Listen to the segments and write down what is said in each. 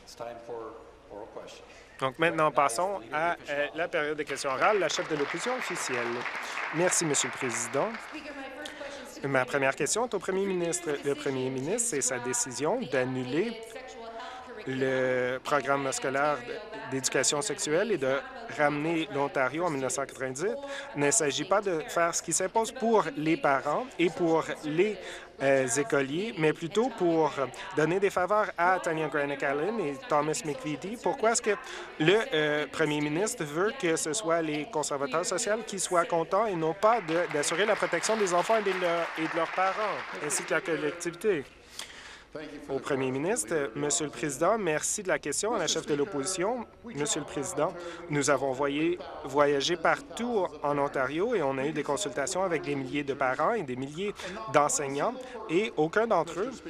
Donc maintenant, passons à la période de questions orales. La chef de l'opposition officielle. Merci, Monsieur le Président. Ma première question est au premier ministre. Le premier ministre, c'est sa décision d'annuler le programme scolaire d'éducation sexuelle et de ramener l'Ontario en 1990. Il ne s'agit pas de faire ce qui s'impose pour les parents et pour les écoliers, mais plutôt pour donner des faveurs à Tanya Granick-Allen et Thomas McVitie. Pourquoi est-ce que le premier ministre veut que ce soit les conservateurs sociaux qui soient contents et non pas d'assurer la protection des enfants et de leurs parents, ainsi que la collectivité? Au premier ministre, Monsieur le Président, merci de la question à la chef de l'opposition. Monsieur le Président, nous avons voyagé partout en Ontario et on a eu des consultations avec des milliers de parents et des milliers d'enseignants et aucun d'entre eux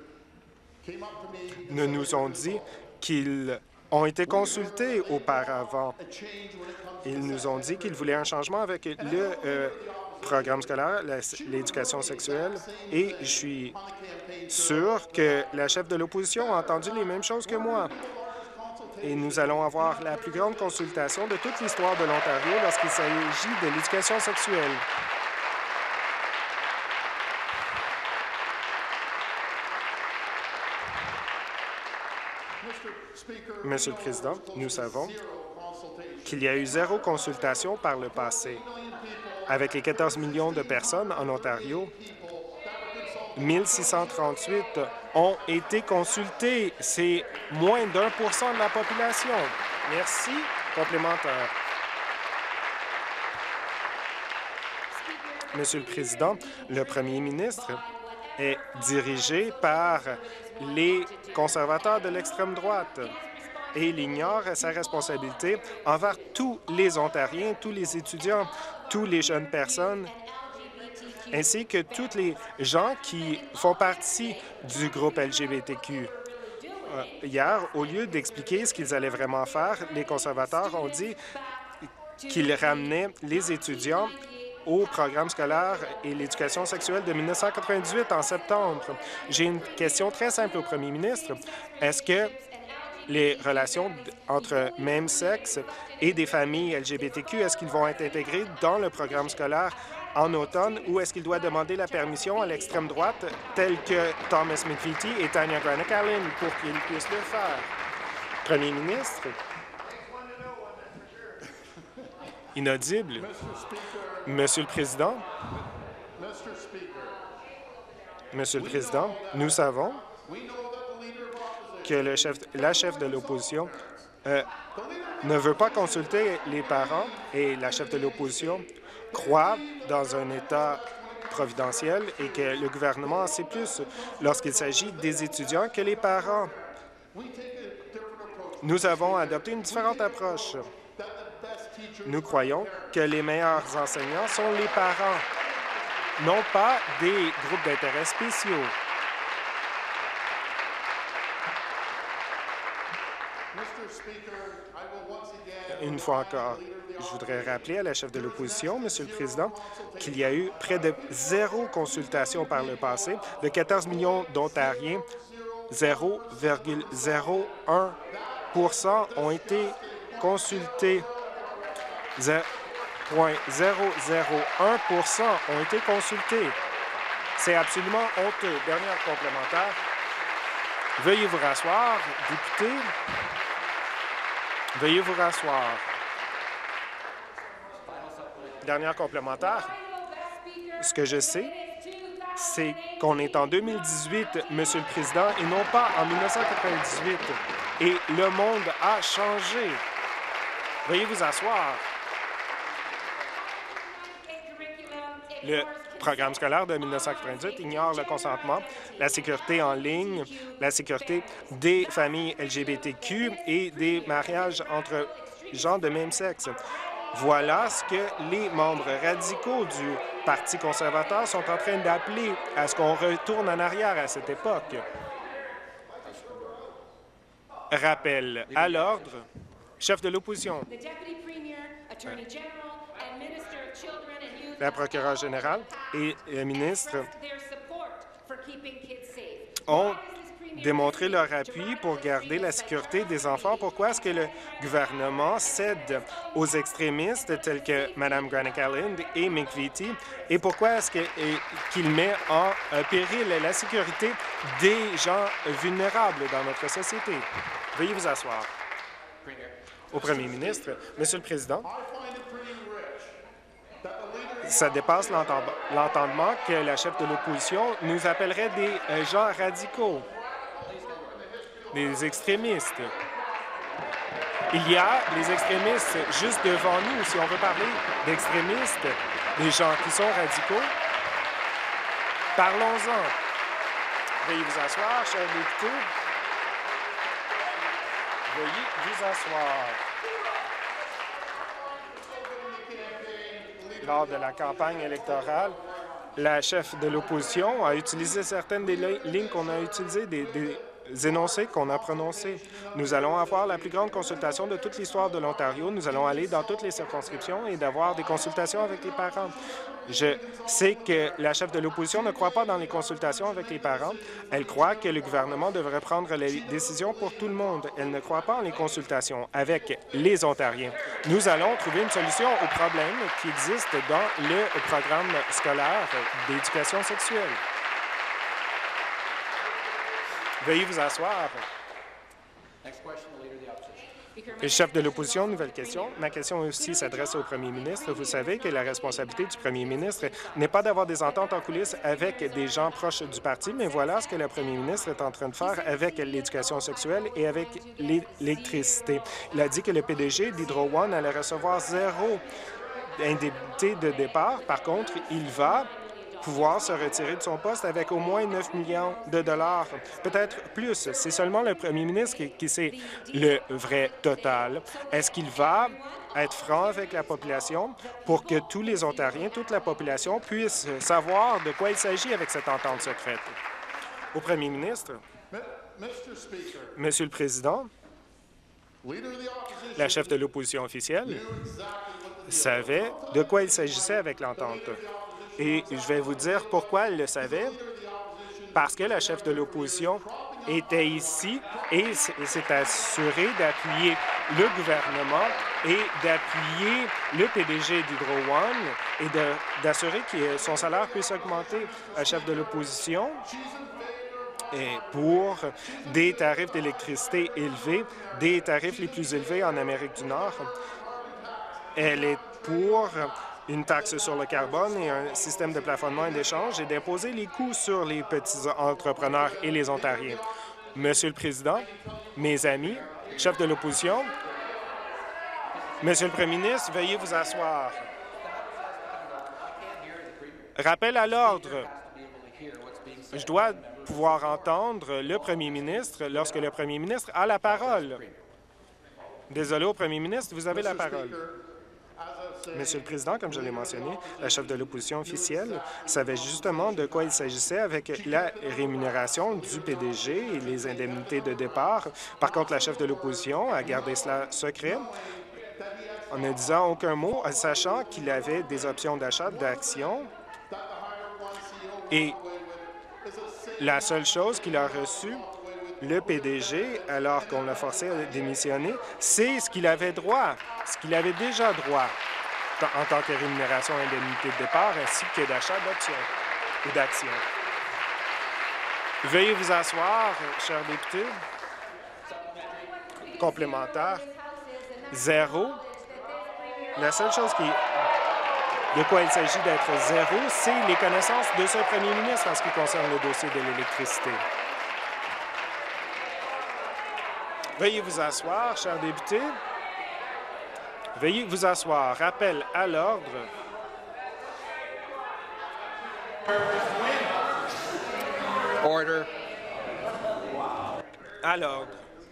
ne nous ont dit qu'ils ont été consultés auparavant. Ils nous ont dit qu'ils voulaient un changement avec le programme scolaire, l'éducation sexuelle, et je suis sûr que la chef de l'opposition a entendu les mêmes choses que moi. Et nous allons avoir la plus grande consultation de toute l'histoire de l'Ontario lorsqu'il s'agit de l'éducation sexuelle. Monsieur le Président, nous savons qu'il y a eu 0 consultation par le passé. Avec les 14 millions de personnes en Ontario, 1638 ont été consultés. C'est moins d'1 de la population. Merci. Complémentaire. Monsieur le Président, le premier ministre est dirigé par les conservateurs de l'extrême droite et il ignore sa responsabilité envers tous les Ontariens, tous les étudiants, tous les jeunes personnes, ainsi que tous les gens qui font partie du groupe LGBTQ. Hier, au lieu d'expliquer ce qu'ils allaient vraiment faire, les conservateurs ont dit qu'ils ramenaient les étudiants au programme scolaire et l'éducation sexuelle de 1998 en septembre. J'ai une question très simple au premier ministre. Est-ce que les relations entre même sexe et des familles LGBTQ, est-ce qu'ils vont être intégrés dans le programme scolaire en automne ou est-ce qu'il doit demander la permission à l'extrême droite, telle que Thomas McVitie et Tanya Granick-Allen, pour qu'ils puissent le faire? Premier ministre. Inaudible. Monsieur le Président. Monsieur le Président, nous savons que la chef de l'opposition ne veut pas consulter les parents et la chef de l'opposition croit dans un État providentiel et que le gouvernement en sait plus lorsqu'il s'agit des étudiants que les parents. Nous avons adopté une différente approche. Nous croyons que les meilleurs enseignants sont les parents, non pas des groupes d'intérêt spéciaux. Une fois encore, je voudrais rappeler à la chef de l'opposition, Monsieur le Président, qu'il y a eu près de 0 consultation par le passé. De 14 millions d'Ontariens, 0,01 ont été consultés. 0,001 ont été consultés. C'est absolument honteux. Dernière complémentaire. Veuillez vous rasseoir, député. Veuillez vous rasseoir. Dernière complémentaire. Ce que je sais, c'est qu'on est en 2018, Monsieur le Président, et non pas en 1998. Et le monde a changé. Veuillez vous asseoir. Le programme scolaire de 1998 ignore le consentement, la sécurité en ligne, la sécurité des familles LGBTQ et des mariages entre gens de même sexe. Voilà ce que les membres radicaux du Parti conservateur sont en train d'appeler à ce qu'on retourne en arrière à cette époque. Rappel à l'ordre. Chef de l'opposition. La procureure générale et le ministre ont démontrer leur appui pour garder la sécurité des enfants. Pourquoi est-ce que le gouvernement cède aux extrémistes tels que Mme Granick-Allen et Mick Vitti? Et pourquoi est-ce qu'il met en péril la sécurité des gens vulnérables dans notre société? Veuillez vous asseoir. Au premier ministre, Monsieur le Président, ça dépasse l'entendement que la chef de l'opposition nous appellerait des gens radicaux, des extrémistes. Il y a les extrémistes juste devant nous. Si on veut parler d'extrémistes, des gens qui sont radicaux, parlons-en. Veuillez vous asseoir, chers députés. Veuillez vous asseoir. Lors de la campagne électorale, la chef de l'opposition a utilisé certaines des lignes qu'on a utilisées, des énoncés qu'on a prononcés. Nous allons avoir la plus grande consultation de toute l'histoire de l'Ontario. Nous allons aller dans toutes les circonscriptions et d'avoir des consultations avec les parents. Je sais que la chef de l'opposition ne croit pas dans les consultations avec les parents. Elle croit que le gouvernement devrait prendre les décisions pour tout le monde. Elle ne croit pas en les consultations avec les Ontariens. Nous allons trouver une solution aux problèmes qui existent dans le programme scolaire d'éducation sexuelle. Veuillez vous asseoir. Le chef de l'opposition, nouvelle question. Ma question aussi s'adresse au premier ministre. Vous savez que la responsabilité du premier ministre n'est pas d'avoir des ententes en coulisses avec des gens proches du parti, mais voilà ce que le premier ministre est en train de faire avec l'éducation sexuelle et avec l'électricité. Il a dit que le PDG d'Hydro One allait recevoir 0 indemnité de départ. Par contre, il va pouvoir se retirer de son poste avec au moins 9 millions de dollars, peut-être plus. C'est seulement le premier ministre qui sait le vrai total. Est-ce qu'il va être franc avec la population pour que tous les Ontariens, toute la population puisse savoir de quoi il s'agit avec cette entente secrète? Au premier ministre, Monsieur le Président, la chef de l'opposition officielle savait de quoi il s'agissait avec l'entente. Et je vais vous dire pourquoi elle le savait. Parce que la chef de l'opposition était ici et s'est assurée d'appuyer le gouvernement et d'appuyer le PDG d'Hydro One et d'assurer que son salaire puisse augmenter. La chef de l'opposition est pour des tarifs d'électricité élevés, des tarifs les plus élevés en Amérique du Nord. Elle est pour une taxe sur le carbone et un système de plafonnement et d'échange et d'imposer les coûts sur les petits entrepreneurs et les Ontariens. Monsieur le Président, mes amis, chef de l'opposition, Monsieur le Premier ministre, veuillez vous asseoir. Rappel à l'ordre. Je dois pouvoir entendre le Premier ministre lorsque le Premier ministre a la parole. Désolé au Premier ministre, vous avez la parole. Monsieur le Président, comme je l'ai mentionné, la chef de l'opposition officielle savait justement de quoi il s'agissait avec la rémunération du PDG et les indemnités de départ. Par contre, la chef de l'opposition a gardé cela secret en ne disant aucun mot, sachant qu'il avait des options d'achat d'actions. Et la seule chose qu'il a reçue, le PDG, alors qu'on l'a forcé à démissionner, c'est ce qu'il avait droit, ce qu'il avait déjà droit en tant que rémunération et indemnité de départ, ainsi que d'achat d'options ou d'actions. Veuillez vous asseoir, chers députés. Complémentaire. 0. La seule chose de quoi il s'agit d'être 0, c'est les connaissances de ce premier ministre en ce qui concerne le dossier de l'électricité. Veuillez vous asseoir, chers députés. Veuillez vous asseoir. Rappel à l'ordre. Order. À l'ordre.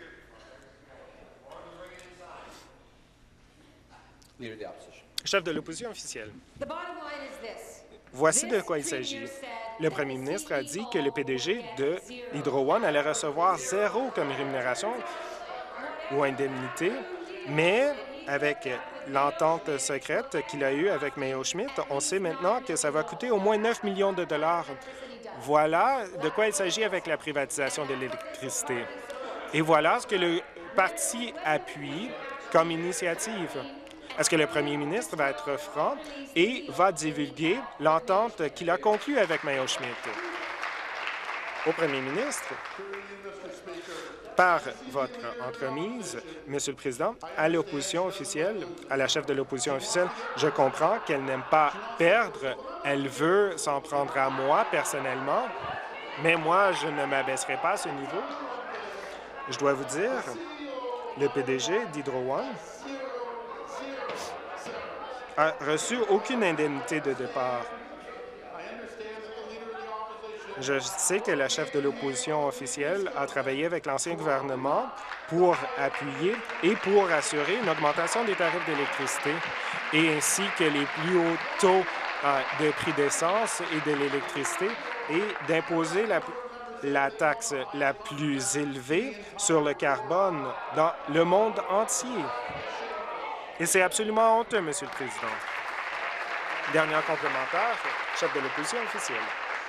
Chef de l'opposition officielle. Voici de quoi il s'agit. Le premier ministre a dit que le PDG de Hydro One allait recevoir 0 comme rémunération ou indemnité, mais avec l'entente secrète qu'il a eue avec Mayo Schmidt, on sait maintenant que ça va coûter au moins 9 millions de dollars Voilà de quoi il s'agit avec la privatisation de l'électricité. Et voilà ce que le parti appuie comme initiative. Est-ce que le premier ministre va être franc et va divulguer l'entente qu'il a conclue avec Mayo Schmidt? Au premier ministre, par votre entremise, Monsieur le Président, à l'opposition officielle, à la chef de l'opposition officielle, je comprends qu'elle n'aime pas perdre. Elle veut s'en prendre à moi personnellement, mais moi, je ne m'abaisserai pas à ce niveau. Je dois vous dire, le PDG d'Hydro One a reçu aucune indemnité de départ. Je sais que la chef de l'opposition officielle a travaillé avec l'ancien gouvernement pour appuyer et pour assurer une augmentation des tarifs d'électricité et ainsi que les plus hauts taux de prix d'essence et de l'électricité et d'imposer la taxe la plus élevée sur le carbone dans le monde entier. Et c'est absolument honteux, Monsieur le Président. Dernier complémentaire, chef de l'opposition officielle.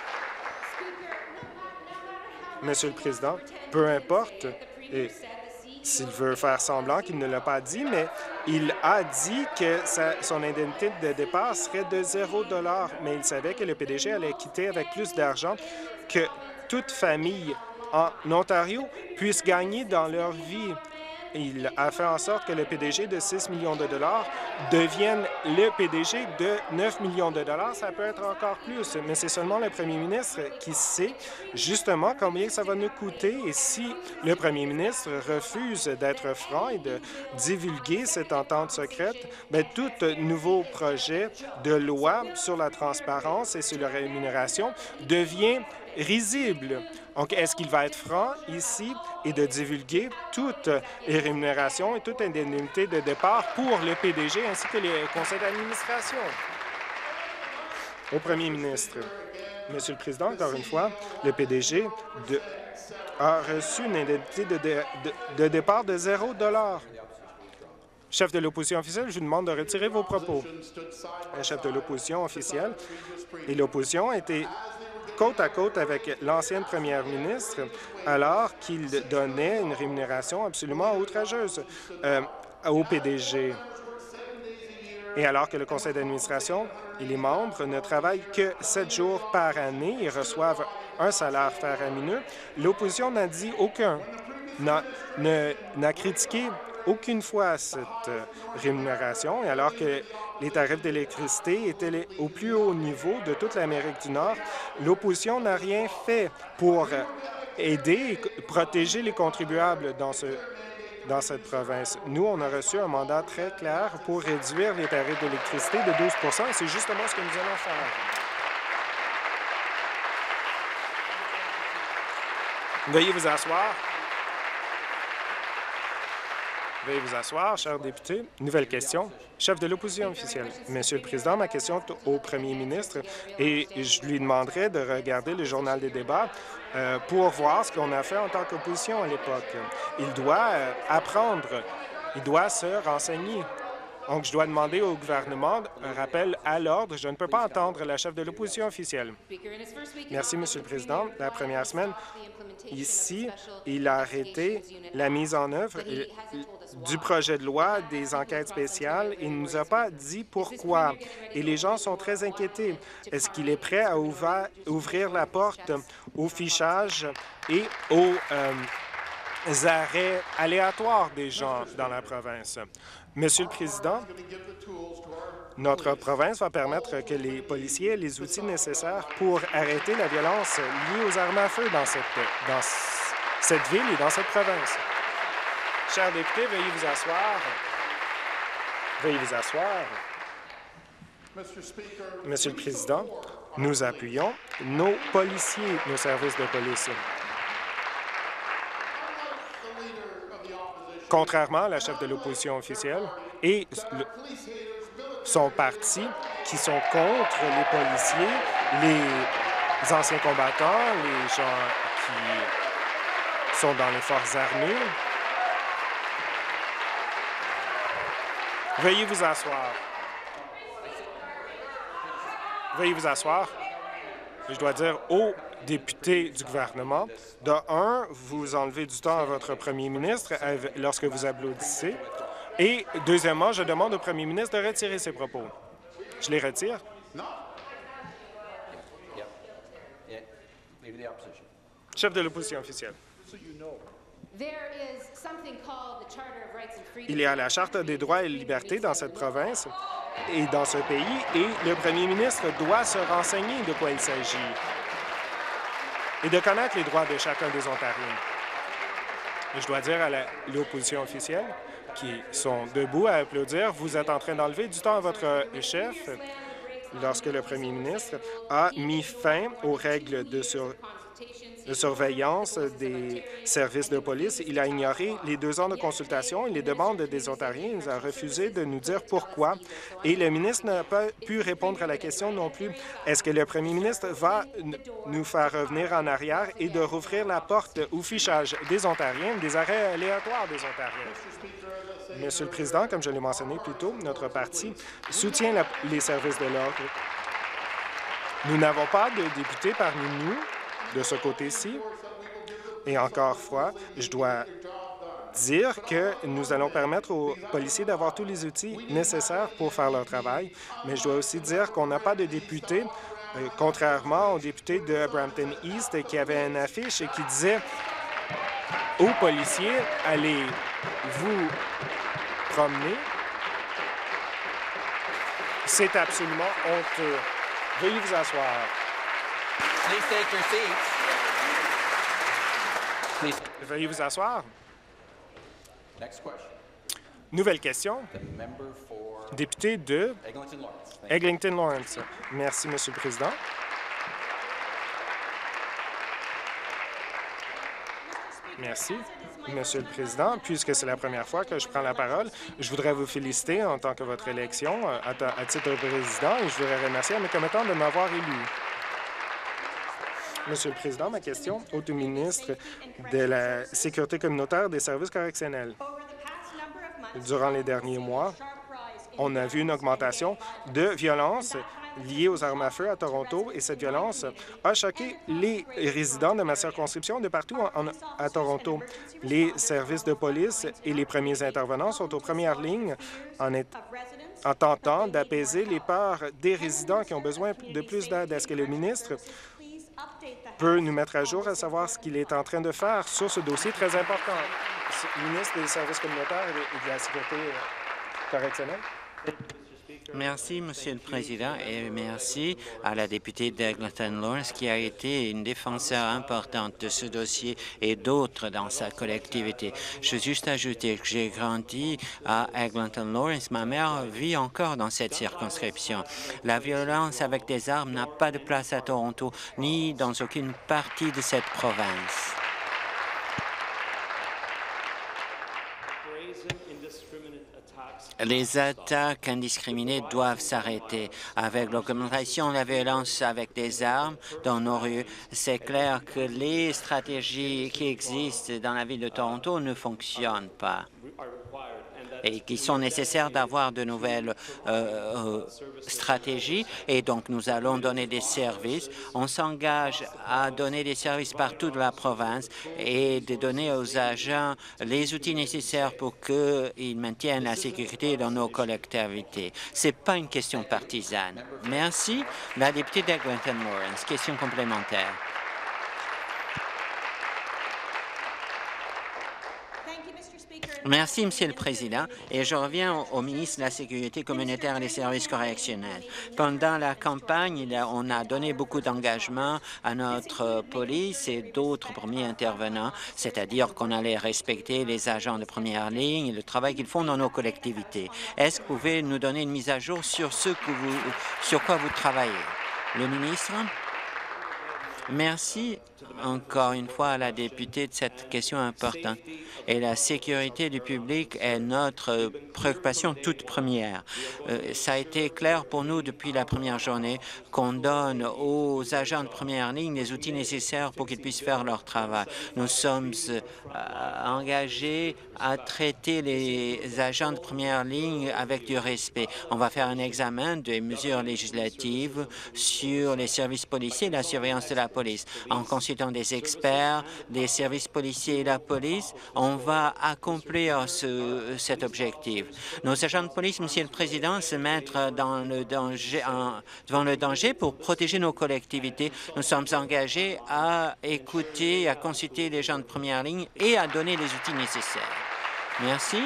Monsieur le Président, peu importe s'il veut faire semblant qu'il ne l'a pas dit, mais il a dit que son indemnité de départ serait de 0 $, mais il savait que le PDG allait quitter avec plus d'argent que toute famille en Ontario puisse gagner dans leur vie. Il a fait en sorte que le PDG de 6 millions de dollars devienne le PDG de 9 millions de dollars. Ça peut être encore plus, mais c'est seulement le premier ministre qui sait justement combien ça va nous coûter. Et si le premier ministre refuse d'être franc et de divulguer cette entente secrète, bien, tout nouveau projet de loi sur la transparence et sur la rémunération devient risible. Donc, est-ce qu'il va être franc ici et de divulguer toutes les rémunérations et toute indemnité de départ pour le PDG ainsi que les conseils d'administration? Au premier ministre, Monsieur le Président, encore une fois, le PDG a reçu une indemnité de départ de 0 $. Chef de l'opposition officielle, je vous demande de retirer vos propos. Le chef de l'opposition officielle et l'opposition étaient côte à côte avec l'ancienne première ministre alors qu'il donnait une rémunération absolument outrageuse au PDG. Et alors que le conseil d'administration et les membres ne travaillent que 7 jours par année et reçoivent un salaire faramineux, l'opposition n'a dit n'a critiqué aucune fois cette rémunération. Et alors que les tarifs d'électricité étaient au plus haut niveau de toute l'Amérique du Nord, l'opposition n'a rien fait pour aider et protéger les contribuables dans cette province. Nous, on a reçu un mandat très clair pour réduire les tarifs d'électricité de 12 % et c'est justement ce que nous allons faire. Veuillez vous asseoir. Veuillez vous asseoir, chers députés. Nouvelle question. Chef de l'opposition officielle. Monsieur le Président, ma question est au premier ministre et je lui demanderai de regarder le journal des débats pour voir ce qu'on a fait en tant qu'opposition à l'époque. Il doit apprendre, il doit se renseigner. Donc, je dois demander au gouvernement un rappel à l'ordre. Je ne peux pas entendre la chef de l'opposition officielle. Merci, Monsieur le Président. La première semaine, ici, il a arrêté la mise en œuvre du projet de loi des enquêtes spéciales. Il ne nous a pas dit pourquoi. Et les gens sont très inquiétés. Est-ce qu'il est prêt à ouvrir la porte au fichage et aux arrêts aléatoires des gens dans la province? Monsieur le Président, notre province va permettre que les policiers aient les outils nécessaires pour arrêter la violence liée aux armes à feu dans cette ville et dans cette province. Chers députés, veuillez vous asseoir. Veuillez vous asseoir. Monsieur le Président, nous appuyons nos policiers, nos services de police. Contrairement à la chef de l'opposition officielle et son parti qui sont contre les policiers, les anciens combattants, les gens qui sont dans les forces armées. Veuillez vous asseoir. Veuillez vous asseoir. Je dois dire aux députés du gouvernement. De un, vous enlevez du temps à votre premier ministre lorsque vous applaudissez. Et deuxièmement, je demande au premier ministre de retirer ses propos. Je les retire. Chef de l'opposition officielle. Il y a la Charte des droits et libertés dans cette province et dans ce pays, et le premier ministre doit se renseigner de quoi il s'agit et de connaître les droits de chacun des Ontariens. Et je dois dire à l'opposition officielle qui sont debout à applaudir, vous êtes en train d'enlever du temps à votre chef lorsque le premier ministre a mis fin aux règles de surveillance des services de police. Il a ignoré les 2 ans de consultation et les demandes des Ontariens. Il a refusé de nous dire pourquoi. Et le ministre n'a pas pu répondre à la question non plus. Est-ce que le premier ministre va nous faire revenir en arrière et de rouvrir la porte au fichage des Ontariens, des arrêts aléatoires des Ontariens? Monsieur le Président, comme je l'ai mentionné plus tôt, notre parti soutient les services de l'ordre. Nous n'avons pas de députés parmi nous de ce côté-ci. Et encore une fois, je dois dire que nous allons permettre aux policiers d'avoir tous les outils nécessaires pour faire leur travail. Mais je dois aussi dire qu'on n'a pas de députés, contrairement aux députés de Brampton East qui avaient une affiche et qui disait aux policiers, allez vous promener. C'est absolument honteux. Veuillez vous asseoir. Please take your seats. Veuillez vous asseoir. Next question. Nouvelle question. The member for Député de Eglinton Lawrence. Eglinton Lawrence. Merci, Monsieur le Président. Merci, Monsieur le Président. Puisque c'est la première fois que je prends la parole, je voudrais vous féliciter en tant que votre élection à titre de président et je voudrais remercier à mes commettants de m'avoir élu. Monsieur le Président, ma question au ministre de la Sécurité communautaire et des services correctionnels. Durant les derniers mois, on a vu une augmentation de violence liée aux armes à feu à Toronto et cette violence a choqué les résidents de ma circonscription de partout à Toronto. Les services de police et les premiers intervenants sont aux premières lignes en tentant d'apaiser les peurs des résidents qui ont besoin de plus d'aide. Est-ce que le ministre peut nous mettre à jour à savoir ce qu'il est en train de faire sur ce dossier très important? Ministre des Services communautaires et de la Sécurité correctionnelle. Merci, Monsieur le Président, et merci à la députée d'Eglinton Lawrence qui a été une défenseur importante de ce dossier et d'autres dans sa collectivité. Je veux juste ajouter que j'ai grandi à Eglinton Lawrence. Ma mère vit encore dans cette circonscription. La violence avec des armes n'a pas de place à Toronto ni dans aucune partie de cette province. Les attaques indiscriminées doivent s'arrêter. Avec l'augmentation de la violence avec des armes dans nos rues, c'est clair que les stratégies qui existent dans la ville de Toronto ne fonctionnent pas et qu'il sont nécessaires d'avoir de nouvelles stratégies. Et donc, nous allons donner des services. On s'engage à donner des services partout de la province et de donner aux agents les outils nécessaires pour qu'ils maintiennent la sécurité dans nos collectivités. Ce n'est pas une question partisane. Merci. La députée d'Eglinton Lawrence. Question complémentaire. Merci, Monsieur le Président. Et je reviens au ministre de la Sécurité communautaire et des services correctionnels. Pendant la campagne, on a donné beaucoup d'engagement à notre police et d'autres premiers intervenants, c'est-à-dire qu'on allait respecter les agents de première ligne et le travail qu'ils font dans nos collectivités. Est-ce que vous pouvez nous donner une mise à jour sur sur quoi vous travaillez? Le ministre? Merci. encore une fois à la députée de cette question importante. Et la sécurité du public est notre préoccupation toute première. Ça a été clair pour nous depuis la première journée qu'on donne aux agents de première ligne les outils nécessaires pour qu'ils puissent faire leur travail. Nous sommes engagés à traiter les agents de première ligne avec du respect. On va faire un examen des mesures législatives sur les services policiers et la surveillance de la police. En consultant des experts, des services policiers et la police, on va accomplir cet objectif. Nos agents de police, Monsieur le Président, se mettent dans le danger, devant le danger pour protéger nos collectivités. Nous sommes engagés à écouter, à consulter les gens de première ligne et à donner les outils nécessaires. Merci.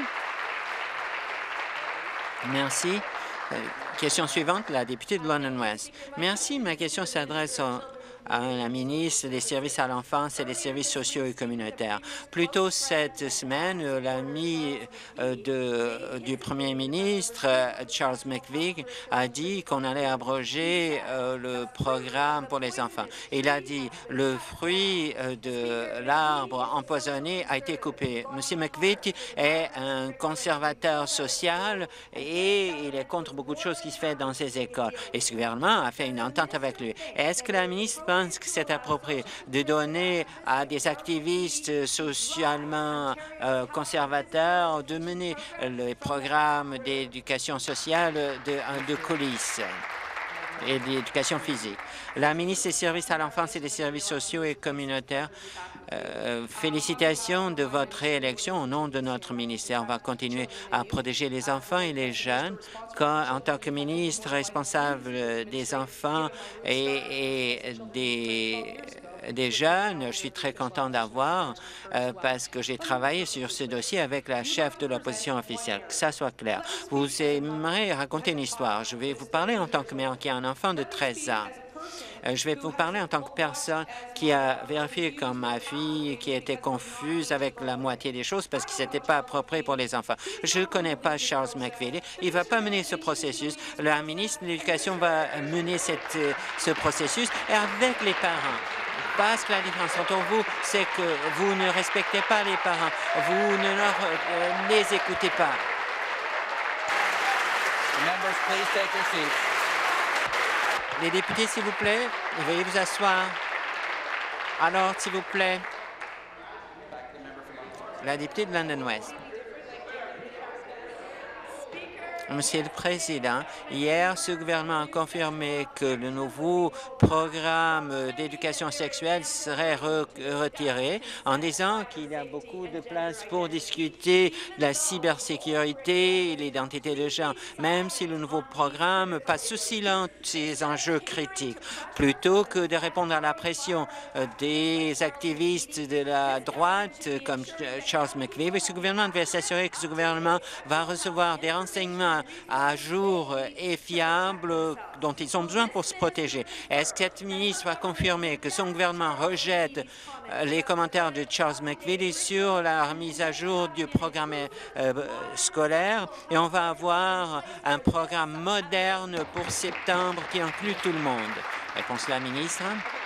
Merci. Question suivante, la députée de London West. Merci. Ma question s'adresse à la ministre des Services à l'enfance et des services sociaux et communautaires. Plus tôt cette semaine, l'ami du premier ministre, Charles McVeigh, a dit qu'on allait abroger le programme pour les enfants. Il a dit le fruit de l'arbre empoisonné a été coupé. M. McVeigh est un conservateur social et il est contre beaucoup de choses qui se font dans ses écoles. Et ce gouvernement a fait une entente avec lui. Est-ce que la ministre pense que c'est approprié de donner à des activistes socialement conservateurs de mener les programmes d'éducation sociale de coulisses et d'éducation physique? La ministre des Services à l'enfance et des services sociaux et communautaires, félicitations de votre réélection au nom de notre ministère. On va continuer à protéger les enfants et les jeunes. En tant que ministre responsable des enfants et des jeunes, je suis très content d'avoir parce que j'ai travaillé sur ce dossier avec la chef de l'opposition officielle. Que ça soit clair. Vous aimeriez raconter une histoire. Je vais vous parler en tant que mère qui a un enfant de 13 ans. Je vais vous parler en tant que personne qui a vérifié comme ma fille, qui était confuse avec la moitié des choses parce que ce n'était pas approprié pour les enfants. Je ne connais pas Charles McVeigh. Il ne va pas mener ce processus. La ministre de l'Éducation va mener ce processus avec les parents. Parce que la différence entre vous, c'est que vous ne respectez pas les parents. Vous ne les écoutez pas. Members, please take your seats. Les députés, s'il vous plaît, veuillez vous asseoir. Alors, s'il vous plaît, la députée de London West. Monsieur le Président, hier, ce gouvernement a confirmé que le nouveau programme d'éducation sexuelle serait retiré en disant qu'il y a beaucoup de place pour discuter de la cybersécurité et l'identité de genre, même si le nouveau programme passe sous silence ces enjeux critiques. Plutôt que de répondre à la pression des activistes de la droite comme Charles McVeigh, ce gouvernement devait s'assurer que ce gouvernement va recevoir des renseignements à jour et fiables dont ils ont besoin pour se protéger. Est-ce que cette ministre va confirmer que son gouvernement rejette les commentaires de Charles McVeigh sur la remise à jour du programme scolaire et on va avoir un programme moderne pour septembre qui inclut tout le monde? Réponse de la ministre.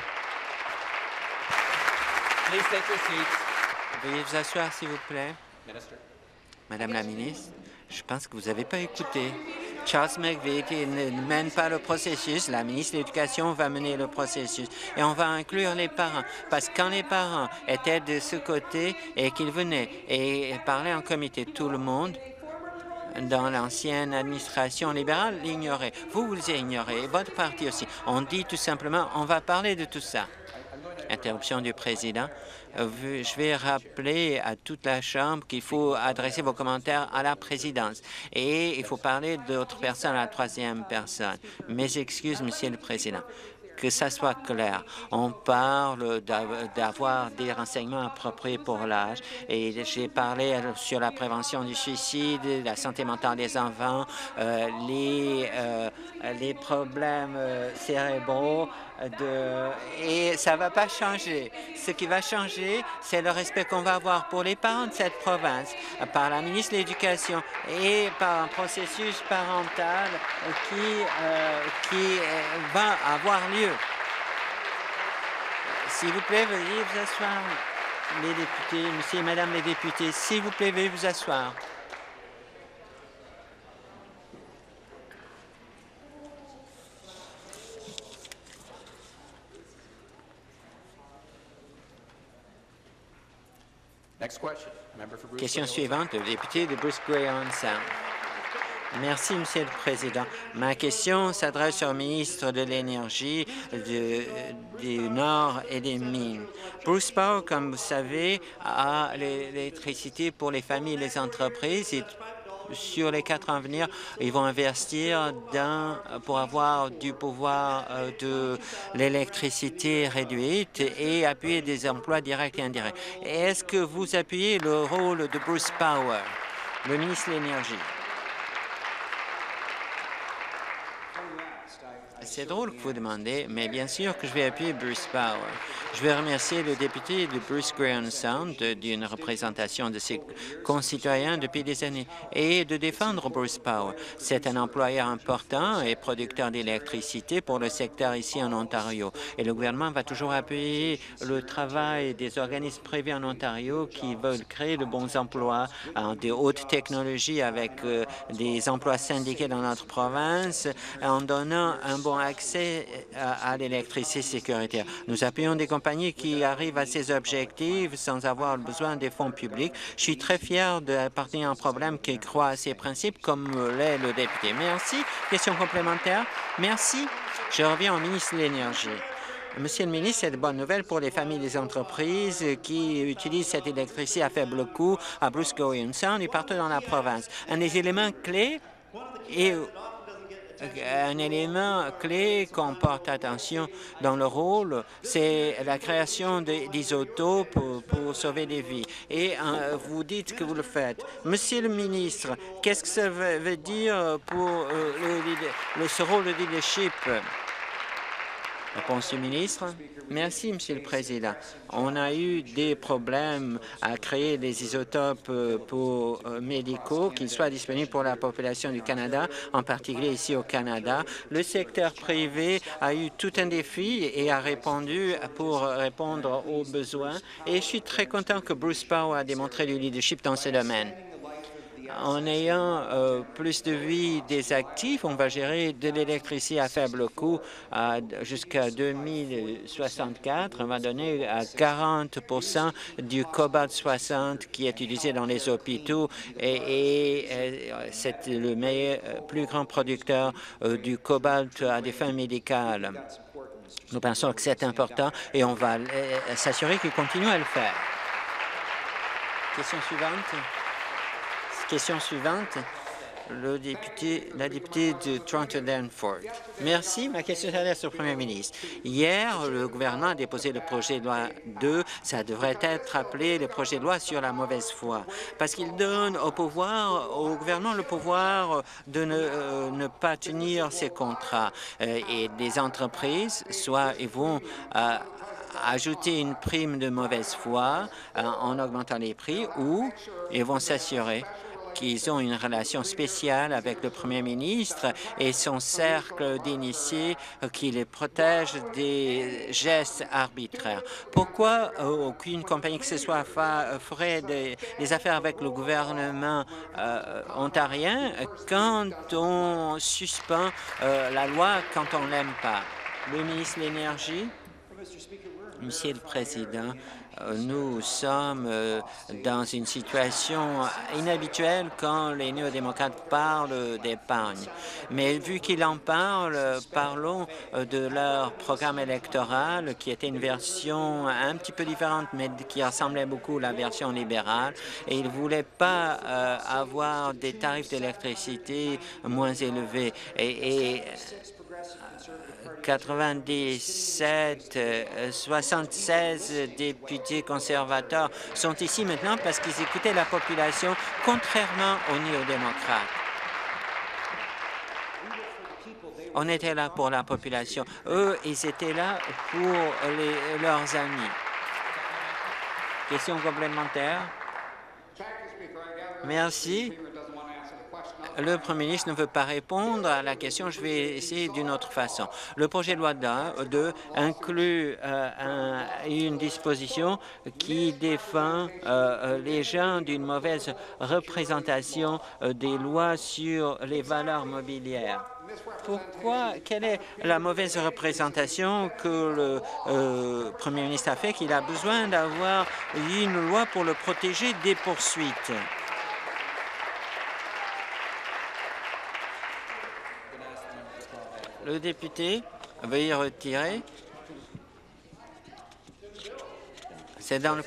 Please take your seats. Veuillez vous asseoir, s'il vous plaît. Minister. Madame la ministre, je pense que vous n'avez pas écouté. Charles McVeigh ne mène pas le processus. La ministre de l'Éducation va mener le processus. Et on va inclure les parents. Parce que quand les parents étaient de ce côté et qu'ils venaient et parlaient en comité, tout le monde dans l'ancienne administration libérale l'ignorait. Vous l'ignorez, et votre parti aussi. On dit tout simplement, on va parler de tout ça. Interruption du président. Je vais rappeler à toute la Chambre qu'il faut adresser vos commentaires à la présidence et il faut parler d'autres personnes à la troisième personne. Mes excuses, Monsieur le Président. Que ça soit clair. On parle d'avoir des renseignements appropriés pour l'âge et j'ai parlé sur la prévention du suicide, la santé mentale des enfants, les problèmes cérébraux et ça ne va pas changer. Ce qui va changer, c'est le respect qu'on va avoir pour les parents de cette province, par la ministre de l'Éducation et par un processus parental qui va avoir lieu. S'il vous plaît, veuillez vous asseoir. Les députés, Monsieur et Madame les députés, s'il vous plaît, veuillez vous asseoir. Question suivante, le député de Bruce Grey-on Sound. Merci, Monsieur le Président. Ma question s'adresse au ministre de l'Énergie du Nord et des Mines. Bruce Power, comme vous savez, a l'électricité pour les familles et les entreprises. Et sur les 4 ans à venir, ils vont investir pour avoir du pouvoir de l'électricité réduite et appuyer des emplois directs et indirects. Est-ce que vous appuyez le rôle de Bruce Power, le ministre de l'Énergie? C'est drôle que vous demandez, mais bien sûr que je vais appuyer Bruce Power. Je vais remercier le député de Bruce Grey-on Sound d'une représentation de ses concitoyens depuis des années et de défendre Bruce Power. C'est un employeur important et producteur d'électricité pour le secteur ici en Ontario. Et le gouvernement va toujours appuyer le travail des organismes privés en Ontario qui veulent créer de bons emplois, de hautes technologies avec des emplois syndiqués dans notre province, en donnant un bon accès à l'électricité sécuritaire. Nous appuyons des compagnies qui arrivent à ces objectifs sans avoir besoin des fonds publics. Je suis très fier d'appartenir à un problème qui croit à ces principes, comme l'est le député. Merci. Question complémentaire. Merci. Je reviens au ministre de l'Énergie. Monsieur le ministre, c'est de bonnes nouvelles pour les familles et les entreprises qui utilisent cette électricité à faible coût à Bruce Grey-on Sound et partout dans la province. Un des éléments clés est un élément clé qu'on porte attention dans le rôle, c'est la création d'isotopes pour sauver des vies. Et vous dites que vous le faites. Monsieur le ministre, qu'est-ce que ça veut dire pour ce rôle de leadership? Réponse du ministre. Merci, Monsieur le Président. On a eu des problèmes à créer des isotopes médicaux qui soient disponibles pour la population du Canada, en particulier ici au Canada. Le secteur privé a eu tout un défi et a répondu pour répondre aux besoins. Et je suis très content que Bruce Power a démontré du leadership dans ce domaine. En ayant plus de vie des actifs, on va gérer de l'électricité à faible coût jusqu'à 2064. On va donner à 40 du cobalt-60 qui est utilisé dans les hôpitaux et c'est le plus grand producteur du cobalt à des fins médicales. Nous pensons que c'est important et on va s'assurer qu'il continue à le faire. Question suivante. Question suivante, la députée de Toronto-Danforth. Merci. Ma question s'adresse au Premier ministre. Hier, le gouvernement a déposé le projet de loi 2. Ça devrait être appelé le projet de loi sur la mauvaise foi, parce qu'il donne au gouvernement le pouvoir de ne pas tenir ses contrats. Et des entreprises, soit ils vont ajouter une prime de mauvaise foi en augmentant les prix, ou ils vont s'assurer qu'ils ont une relation spéciale avec le Premier ministre et son cercle d'initiés qui les protège des gestes arbitraires. Pourquoi aucune compagnie que ce soit ferait des affaires avec le gouvernement ontarien quand on suspend la loi quand on ne l'aime pas? Le ministre de l'Énergie. Monsieur le Président, nous sommes dans une situation inhabituelle quand les néo-démocrates parlent d'épargne. Mais vu qu'ils en parlent, parlons de leur programme électoral qui était une version un petit peu différente, mais qui ressemblait beaucoup à la version libérale. Et ils ne voulaient pas avoir des tarifs d'électricité moins élevés. 76 députés conservateurs sont ici maintenant parce qu'ils écoutaient la population, contrairement aux néo-démocrates. On était là pour la population. Eux, ils étaient là pour leurs amis. Question complémentaire. Merci. le Premier ministre ne veut pas répondre à la question. Je vais essayer d'une autre façon. Le projet de loi 2 inclut une disposition qui défend les gens d'une mauvaise représentation des lois sur les valeurs mobilières. Pourquoi? Quelle est la mauvaise représentation que le Premier ministre a fait qu'il a besoin d'avoir une loi pour le protéger des poursuites? Le député veuillez retirer. C'est dans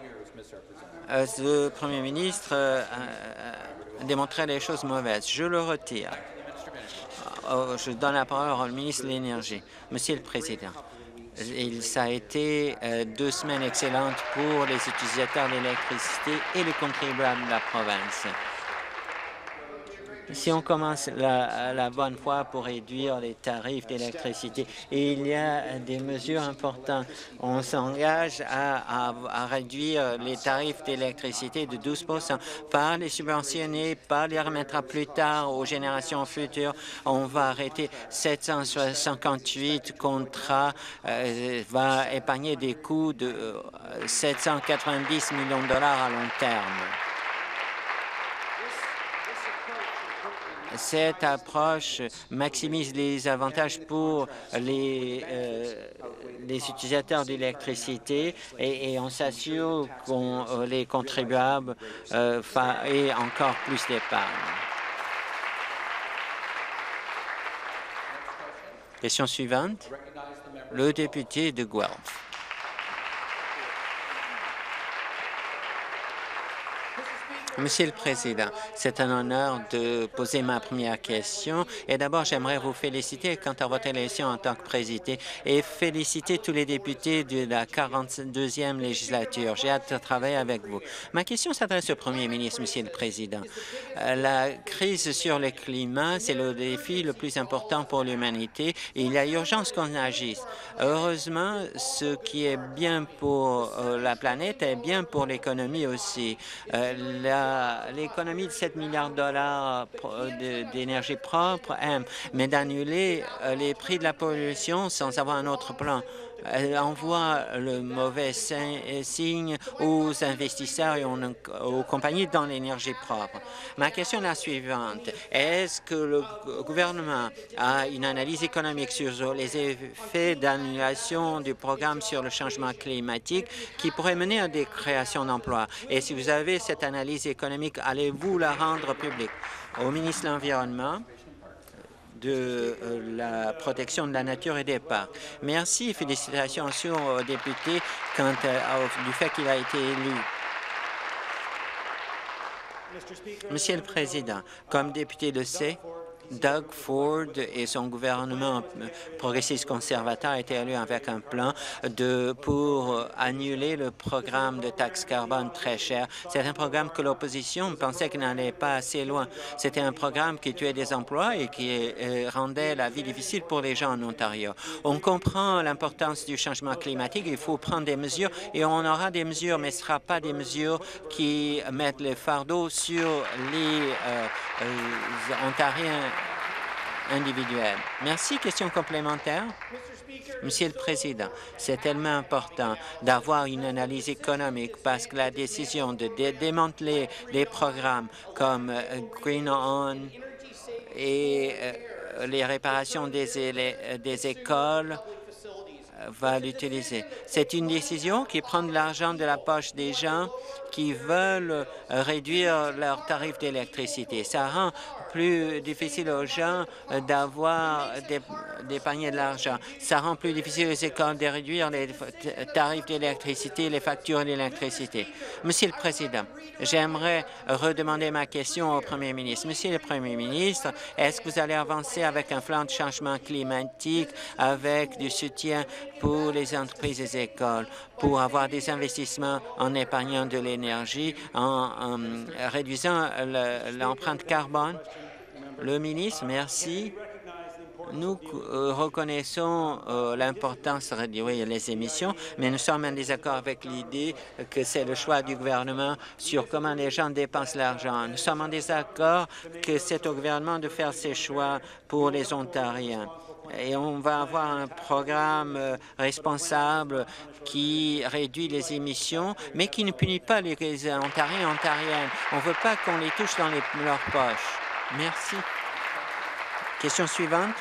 le Premier ministre démontrait les choses mauvaises. Je le retire. Je donne la parole au ministre de l'Énergie. Monsieur le Président, ça a été 2 semaines excellentes pour les utilisateurs d'électricité et les contribuables de la province. Si on commence la bonne foi pour réduire les tarifs d'électricité, il y a des mesures importantes. On s'engage à réduire les tarifs d'électricité de 12 %, pas les subventionner, pas les remettre plus tard aux générations futures. On va arrêter 758 contrats, va épargner des coûts de 790 millions de dollars à long terme. Cette approche maximise les avantages pour les utilisateurs d'électricité et on s'assure que les contribuables aient encore plus d'épargne. Question suivante. Le député de Guelph. Monsieur le Président, c'est un honneur de poser ma première question. Et d'abord, j'aimerais vous féliciter quant à votre élection en tant que président et féliciter tous les députés de la 42e législature. J'ai hâte de travailler avec vous. Ma question s'adresse au Premier ministre, Monsieur le Président. La crise sur le climat, c'est le défi le plus important pour l'humanité et il y a urgence qu'on agisse. Heureusement, ce qui est bien pour la planète est bien pour l'économie aussi. L'économie de 7 milliards de dollars d'énergie propre aime, mais d'annuler les prix de la pollution sans avoir un autre plan. Elle envoie le mauvais signe aux investisseurs et aux compagnies dans l'énergie propre. Ma question est la suivante. Est-ce que le gouvernement a une analyse économique sur les effets d'annulation du programme sur le changement climatique qui pourrait mener à des créations d'emplois? Et si vous avez cette analyse économique, allez-vous la rendre publique? Au ministre de l'Environnement, de la protection de la nature et des parcs. Merci et félicitations au député quant du fait qu'il a été élu. Monsieur le Président, comme député le sait, Doug Ford et son gouvernement progressiste conservateur a été élu avec un plan pour annuler le programme de taxe carbone très cher. C'est un programme que l'opposition pensait qu'il n'allait pas assez loin. C'était un programme qui tuait des emplois et qui rendait la vie difficile pour les gens en Ontario. On comprend l'importance du changement climatique. Il faut prendre des mesures et on aura des mesures, mais ce ne sera pas des mesures qui mettent le fardeau sur les Ontariens individuels. Merci. Question complémentaire. Monsieur le Président, c'est tellement important d'avoir une analyse économique parce que la décision de démanteler des programmes comme Green On et les réparations des écoles va l'utiliser. C'est une décision qui prend de l'argent de la poche des gens qui veulent réduire leurs tarifs d'électricité. Ça rend plus difficile aux gens d'épargner de l'argent. Ça rend plus difficile aux écoles de réduire les tarifs d'électricité, les factures d'électricité. Monsieur le Président, j'aimerais redemander ma question au Premier ministre. Monsieur le Premier ministre, est-ce que vous allez avancer avec un plan de changement climatique, avec du soutien pour les entreprises et les écoles, pour avoir des investissements en épargnant de l'énergie, en réduisant l'empreinte carbone? Le ministre, merci. Nous reconnaissons l'importance de réduire les émissions, mais nous sommes en désaccord avec l'idée que c'est le choix du gouvernement sur comment les gens dépensent l'argent. Nous sommes en désaccord que c'est au gouvernement de faire ses choix pour les Ontariens. Et on va avoir un programme responsable qui réduit les émissions, mais qui ne punit pas les Ontariens et Ontariennes. On ne veut pas qu'on les touche dans leurs poches. Merci. Question suivante.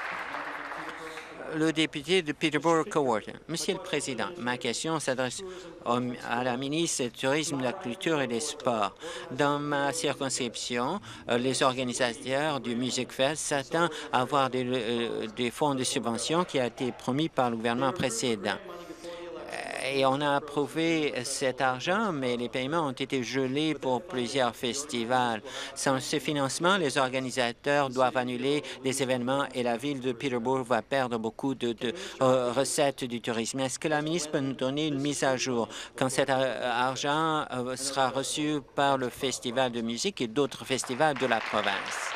Le député de Peterborough-Cowarton. Monsieur le Président, ma question s'adresse à la ministre du Tourisme, de la Culture et des Sports. Dans ma circonscription, les organisateurs du Music Fest s'attendent à avoir des fonds de subvention qui ont été promis par le gouvernement précédent. Et on a approuvé cet argent, mais les paiements ont été gelés pour plusieurs festivals. Sans ce financement, les organisateurs doivent annuler des événements et la ville de Peterborough va perdre beaucoup de recettes du tourisme. Est-ce que la ministre peut nous donner une mise à jour quand cet argent sera reçu par le Festival de musique et d'autres festivals de la province?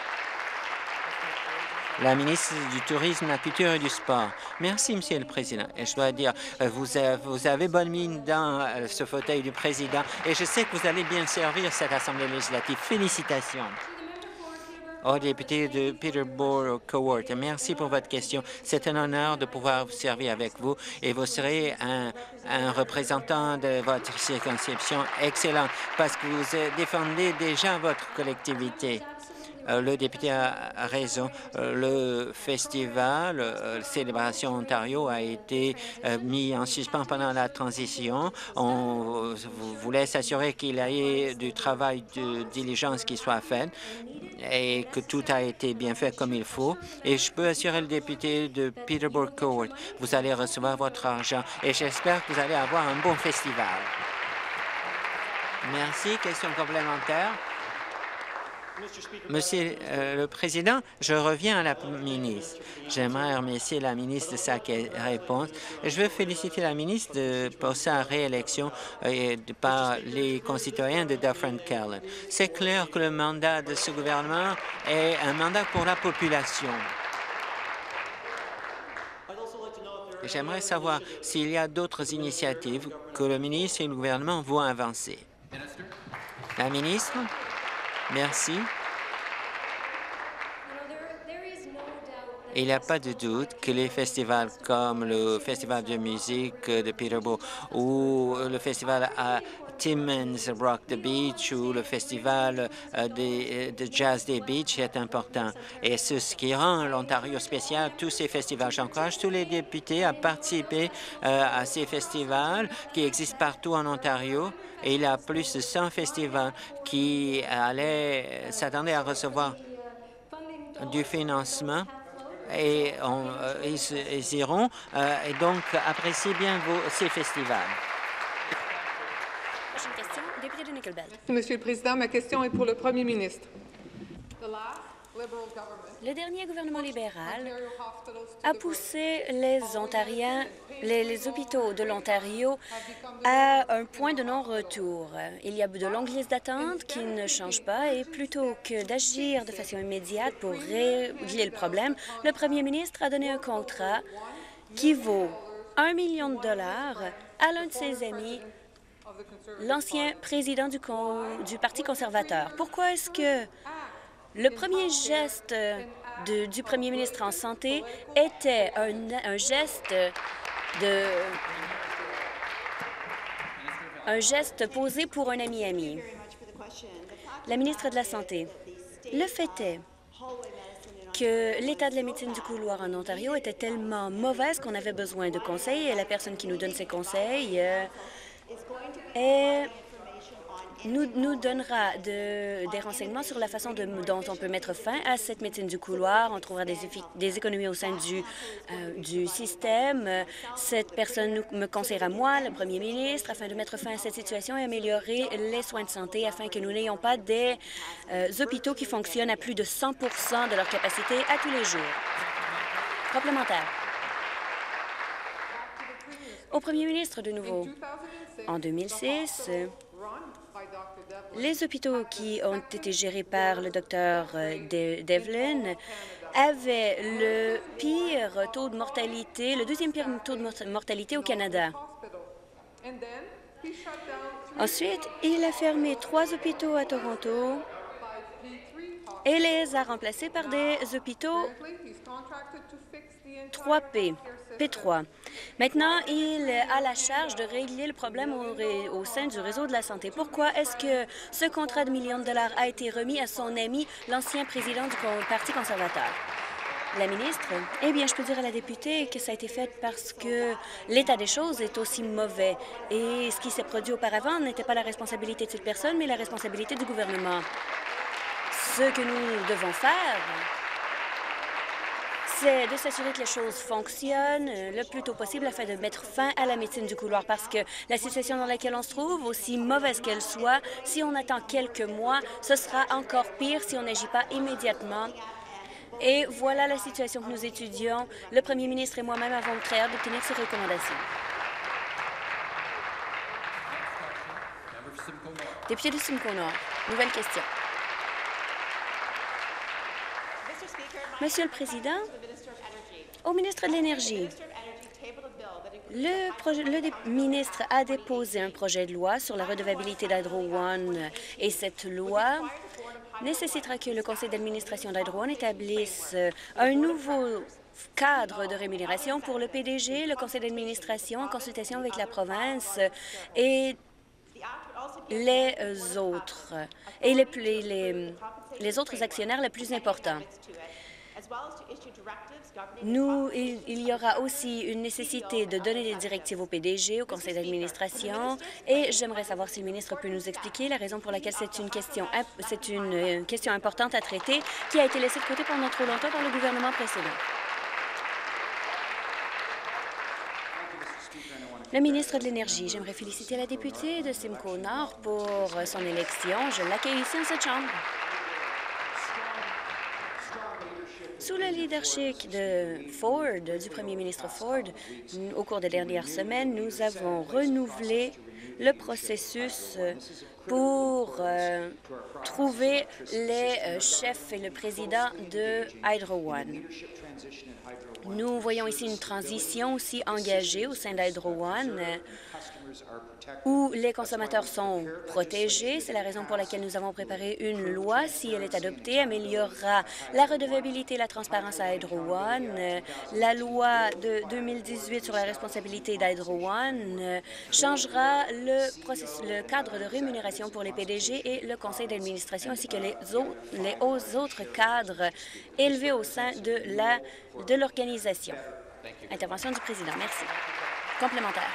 La ministre du Tourisme, de la Culture et du Sport. Merci, Monsieur le Président. Et je dois dire, vous avez bonne mine dans ce fauteuil du Président et je sais que vous allez bien servir cette Assemblée législative. Félicitations. Au député de Peterborough-Cowarton, merci pour votre question. C'est un honneur de pouvoir vous servir avec vous et vous serez un représentant de votre circonscription excellent parce que vous défendez déjà votre collectivité. Le député a raison. Le festival Célébration Ontario a été mis en suspens pendant la transition. On voulait s'assurer qu'il y ait du travail de diligence qui soit fait et que tout a été bien fait comme il faut. Et je peux assurer le député de Peterborough-Cowarton, vous allez recevoir votre argent et j'espère que vous allez avoir un bon festival. Merci. Question complémentaire. Monsieur le Président, je reviens à la ministre. J'aimerais remercier la ministre de sa réponse. Je veux féliciter la ministre pour sa réélection par les concitoyens de Dufferin-Caledon. C'est clair que le mandat de ce gouvernement est un mandat pour la population. J'aimerais savoir s'il y a d'autres initiatives que le ministre et le gouvernement vont avancer. La ministre? Merci. Il n'y a pas de doute que les festivals comme le Festival de musique de Peterborough ou le festival à Timmins Rock the Beach ou le festival de jazz des Beach est important. Et c'est ce qui rend l'Ontario spécial, tous ces festivals. J'encourage tous les députés à participer à ces festivals qui existent partout en Ontario. Et il y a plus de 100 festivals qui s'attendaient à recevoir du financement et ils iront. Et donc, appréciez bien ces festivals. Prochaine question, député de Nickel Belt. Monsieur le Président, ma question est pour le Premier ministre. Le dernier gouvernement libéral a poussé les Ontariens, les hôpitaux de l'Ontario à un point de non-retour. Il y a de longues listes d'attente qui ne changent pas et plutôt que d'agir de façon immédiate pour régler le problème, le premier ministre a donné un contrat qui vaut $1 million à l'un de ses amis, l'ancien président du Parti conservateur. Pourquoi est-ce que le premier geste du premier ministre en santé était un geste posé pour un ami-ami? La ministre de la Santé, le fait est que l'état de la médecine du couloir en Ontario était tellement mauvaise qu'on avait besoin de conseils et la personne qui nous donne ces conseils nous donnera des renseignements sur la façon dont on peut mettre fin à cette médecine du couloir. On trouvera des économies au sein du système. Cette personne me conseillera, moi, le premier ministre, afin de mettre fin à cette situation et améliorer les soins de santé afin que nous n'ayons pas des hôpitaux qui fonctionnent à plus de 100 de leur capacité à tous les jours. Complémentaire. Au premier ministre de nouveau. En 2006, les hôpitaux qui ont été gérés par le Dr Devlin avaient le pire taux de mortalité, le deuxième pire taux de mortalité au Canada. Ensuite, il a fermé 3 hôpitaux à Toronto et les a remplacés par des hôpitaux 3P3. Maintenant, il a la charge de régler le problème au sein du réseau de la santé. Pourquoi est-ce que ce contrat de millions de dollars a été remis à son ami, l'ancien président du Parti conservateur? La ministre, eh bien, je peux dire à la députée que ça a été fait parce que l'état des choses est aussi mauvais et ce qui s'est produit auparavant n'était pas la responsabilité de cette personne, mais la responsabilité du gouvernement. Ce que nous devons faire, c'est de s'assurer que les choses fonctionnent le plus tôt possible afin de mettre fin à la médecine du couloir parce que la situation dans laquelle on se trouve, aussi mauvaise qu'elle soit, si on attend quelques mois, ce sera encore pire si on n'agit pas immédiatement. Et voilà la situation que nous étudions. Le premier ministre et moi-même avons très hâte d'obtenir ces recommandations. Député de Simcoe Nord, nouvelle question. Monsieur le Président, au ministre de l'Énergie, le ministre a déposé un projet de loi sur la redevabilité d'Hydro One et cette loi nécessitera que le conseil d'administration d'Hydro One établisse un nouveau cadre de rémunération pour le PDG, le conseil d'administration en consultation avec la province et les autres autres actionnaires les plus importants. Il y aura aussi une nécessité de donner des directives au PDG, au conseil d'administration, et j'aimerais savoir si le ministre peut nous expliquer la raison pour laquelle c'est une question importante à traiter qui a été laissée de côté pendant trop longtemps par le gouvernement précédent. Le ministre de l'Énergie, j'aimerais féliciter la députée de Simcoe Nord pour son élection. Je l'accueille ici dans cette Chambre. Sous le leadership de Ford, du premier ministre Ford, au cours des dernières semaines, nous avons renouvelé le processus pour trouver les chefs et le président de Hydro One. Nous voyons ici une transition aussi engagée au sein d'Hydro One, où les consommateurs sont protégés. C'est la raison pour laquelle nous avons préparé une loi. Si elle est adoptée, améliorera la redevabilité et la transparence à Hydro One. La loi de 2018 sur la responsabilité d'Hydro One changera le cadre de rémunération pour les PDG et le conseil d'administration, ainsi que les autres cadres élevés au sein de l'organisation. Intervention du président. Merci. Complémentaire.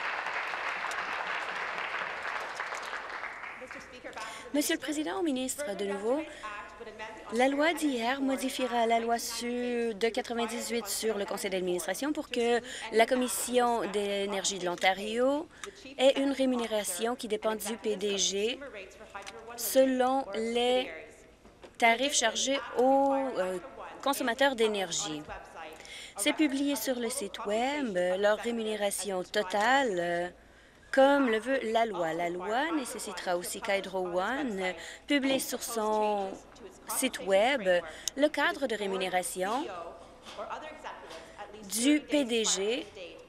Monsieur le Président, au ministre, de nouveau, la loi d'hier modifiera la loi de 98 sur le conseil d'administration pour que la Commission de l'énergie de l'Ontario ait une rémunération qui dépend du PDG selon les tarifs chargés aux consommateurs d'énergie. C'est publié sur le site Web, leur rémunération totale comme le veut la loi. La loi nécessitera aussi qu'Hydro One publie sur son site Web le cadre de rémunération du PDG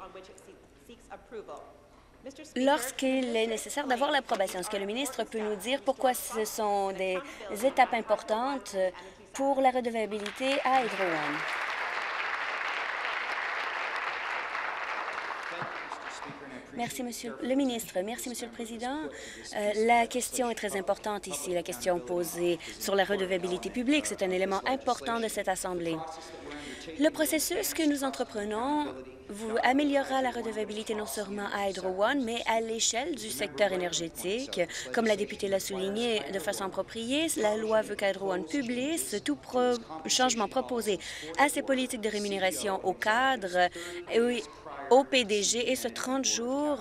lorsqu'il est nécessaire d'avoir l'approbation. Est-ce que le ministre peut nous dire pourquoi ce sont des étapes importantes pour la redevabilité à Hydro One? Merci, Monsieur le ministre. Merci, Monsieur le Président. La question est très importante ici, la question posée sur la redevabilité publique. C'est un élément important de cette Assemblée. Le processus que nous entreprenons améliorera la redevabilité non seulement à Hydro One, mais à l'échelle du secteur énergétique. Comme la députée l'a souligné de façon appropriée, la loi veut qu'Hydro One publie tout changement proposé à ses politiques de rémunération au cadre et au PDG et ce 30 jours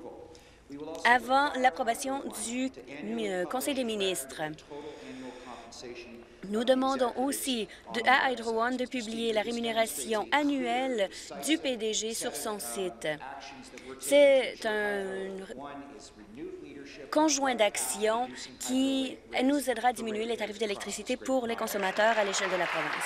avant l'approbation du Conseil des ministres. Nous demandons aussi à Hydro One de publier la rémunération annuelle du PDG sur son site. C'est un conjoint d'actions qui nous aidera à diminuer les tarifs d'électricité pour les consommateurs à l'échelle de la province.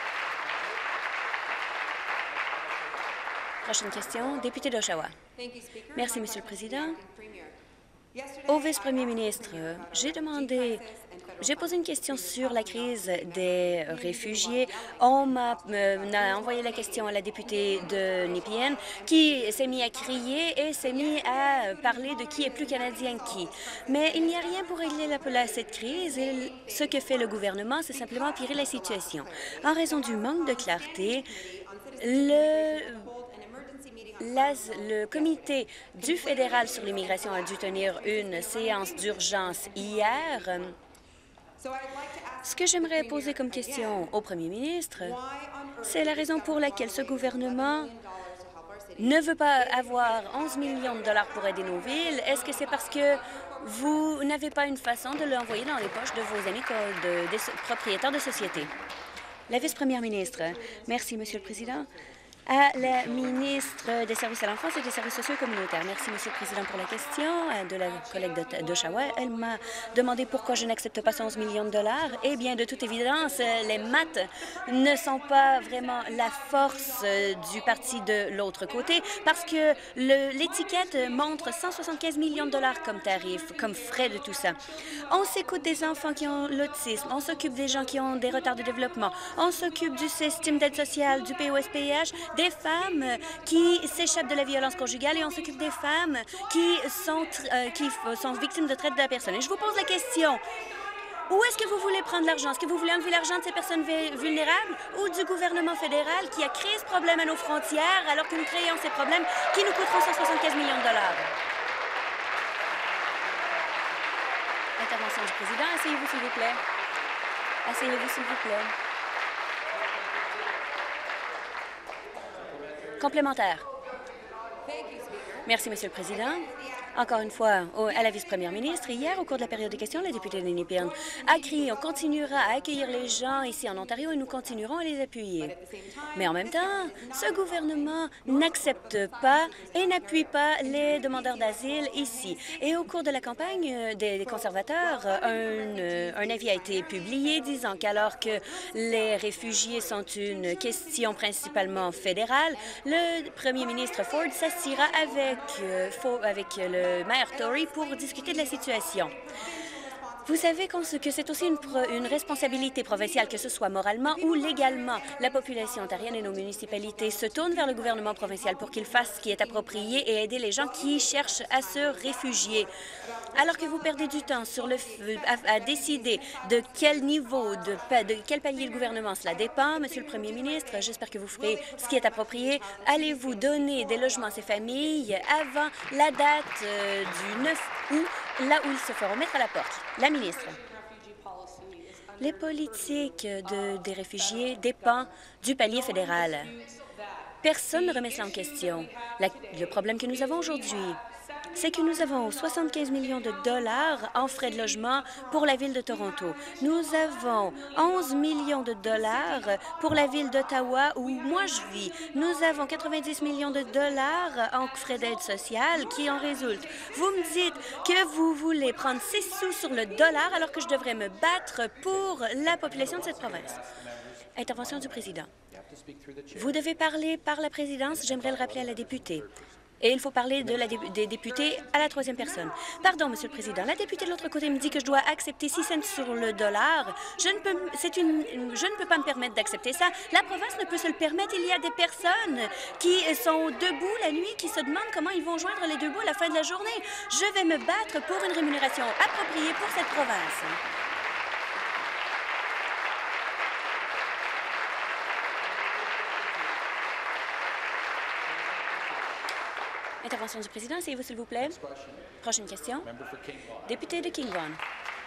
Prochaine question, député d'Oshawa. Merci, Monsieur le Président. Au vice-premier ministre, j'ai posé une question sur la crise des réfugiés. On m'a envoyé la question à la députée de Nepean qui s'est mis à crier et s'est mis à parler de qui est plus canadien que qui. Mais il n'y a rien pour régler cette crise et ce que fait le gouvernement, c'est simplement empirer la situation. En raison du manque de clarté, le comité du fédéral sur l'immigration a dû tenir une séance d'urgence hier. Ce que j'aimerais poser comme question au premier ministre, c'est la raison pour laquelle ce gouvernement ne veut pas avoir 11 millions de dollars pour aider nos villes. Est-ce que c'est parce que vous n'avez pas une façon de l'envoyer dans les poches de vos amis des propriétaires de sociétés? La vice-première ministre. Merci, Monsieur le Président. À la ministre des Services à l'enfance et des Services sociaux et communautaires. Merci, Monsieur le Président, pour la question de la collègue d'Oshawa. Elle m'a demandé pourquoi je n'accepte pas 11 millions de dollars. Eh bien, de toute évidence, les maths ne sont pas vraiment la force du parti de l'autre côté parce que l'étiquette montre 175 millions de dollars comme tarif, comme frais de tout ça. On s'écoute des enfants qui ont l'autisme, on s'occupe des gens qui ont des retards de développement, on s'occupe du système d'aide sociale, du POSPH, des femmes qui s'échappent de la violence conjugale et on s'occupe des femmes qui sont victimes de traite de la personne. Et je vous pose la question, où est-ce que vous voulez prendre l'argent? Est-ce que vous voulez enlever l'argent de ces personnes vulnérables ou du gouvernement fédéral qui a créé ce problème à nos frontières alors que nous créons ces problèmes qui nous coûteront 175 millions de dollars? Intervention du président. Asseyez-vous, s'il vous plaît. Asseyez-vous, s'il vous plaît. Complémentaire. Merci, Monsieur le Président. Encore une fois, à la vice-première ministre, hier, au cours de la période de questions, la députée de Nepean a crié « On continuera à accueillir les gens ici en Ontario et nous continuerons à les appuyer ». Mais en même temps, ce gouvernement n'accepte pas et n'appuie pas les demandeurs d'asile ici. Et au cours de la campagne des conservateurs, un avis a été publié disant qu'alors que les réfugiés sont une question principalement fédérale, le premier ministre Ford s'assiera avec le maire Tory pour discuter de la situation. Vous savez que c'est aussi une responsabilité provinciale, que ce soit moralement ou légalement. La population ontarienne et nos municipalités se tournent vers le gouvernement provincial pour qu'il fasse ce qui est approprié et aider les gens qui cherchent à se réfugier. Alors que vous perdez du temps à décider de quel niveau, de quel palier le gouvernement cela dépend, Monsieur le Premier ministre, j'espère que vous ferez ce qui est approprié. Allez-vous donner des logements à ces familles avant la date du 9 août, là où ils se feront mettre à la porte? La ministre. Les politiques des réfugiés dépendent du palier fédéral. Personne ne remet cela en question. Le problème que nous avons aujourd'hui, c'est que nous avons 75 millions de dollars en frais de logement pour la ville de Toronto. Nous avons 11 millions de dollars pour la ville d'Ottawa où moi je vis. Nous avons 90 millions de dollars en frais d'aide sociale qui en résultent. Vous me dites que vous voulez prendre 6 sous sur le dollar alors que je devrais me battre pour la population de cette province. Intervention du président. Vous devez parler par la présidence. J'aimerais le rappeler à la députée. Et il faut parler des députés à la troisième personne. Pardon, Monsieur le Président. La députée de l'autre côté me dit que je dois accepter 6 cents sur le dollar. Je ne peux pas me permettre d'accepter ça. La province ne peut se le permettre. Il y a des personnes qui sont debout la nuit, qui se demandent comment ils vont joindre les deux bouts à la fin de la journée. Je vais me battre pour une rémunération appropriée pour cette province. Intervention du président, asseyez-vous s'il vous plaît. Prochaine question. Député de King Vaughan.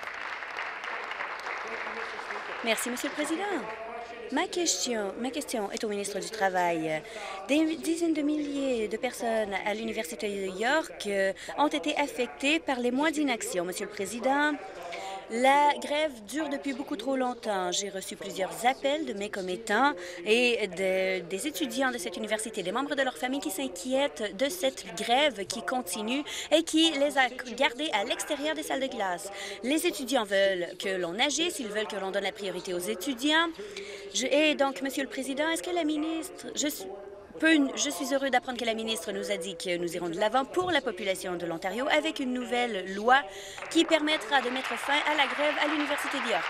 Merci, Monsieur le Président. Ma question est au ministre du Travail. Des dizaines de milliers de personnes à l'Université de York ont été affectées par les mois d'inaction. Monsieur le Président, La grève dure depuis beaucoup trop longtemps. J'ai reçu plusieurs appels de mes commettants et des étudiants de cette université, des membres de leur famille qui s'inquiètent de cette grève qui continue et qui les a gardés à l'extérieur des salles de classe. Les étudiants veulent que l'on agisse, ils veulent que l'on donne la priorité aux étudiants. Et donc, Monsieur le Président, est-ce que la ministre... Je suis heureux d'apprendre que la ministre nous a dit que nous irons de l'avant pour la population de l'Ontario avec une nouvelle loi qui permettra de mettre fin à la grève à l'Université d'York.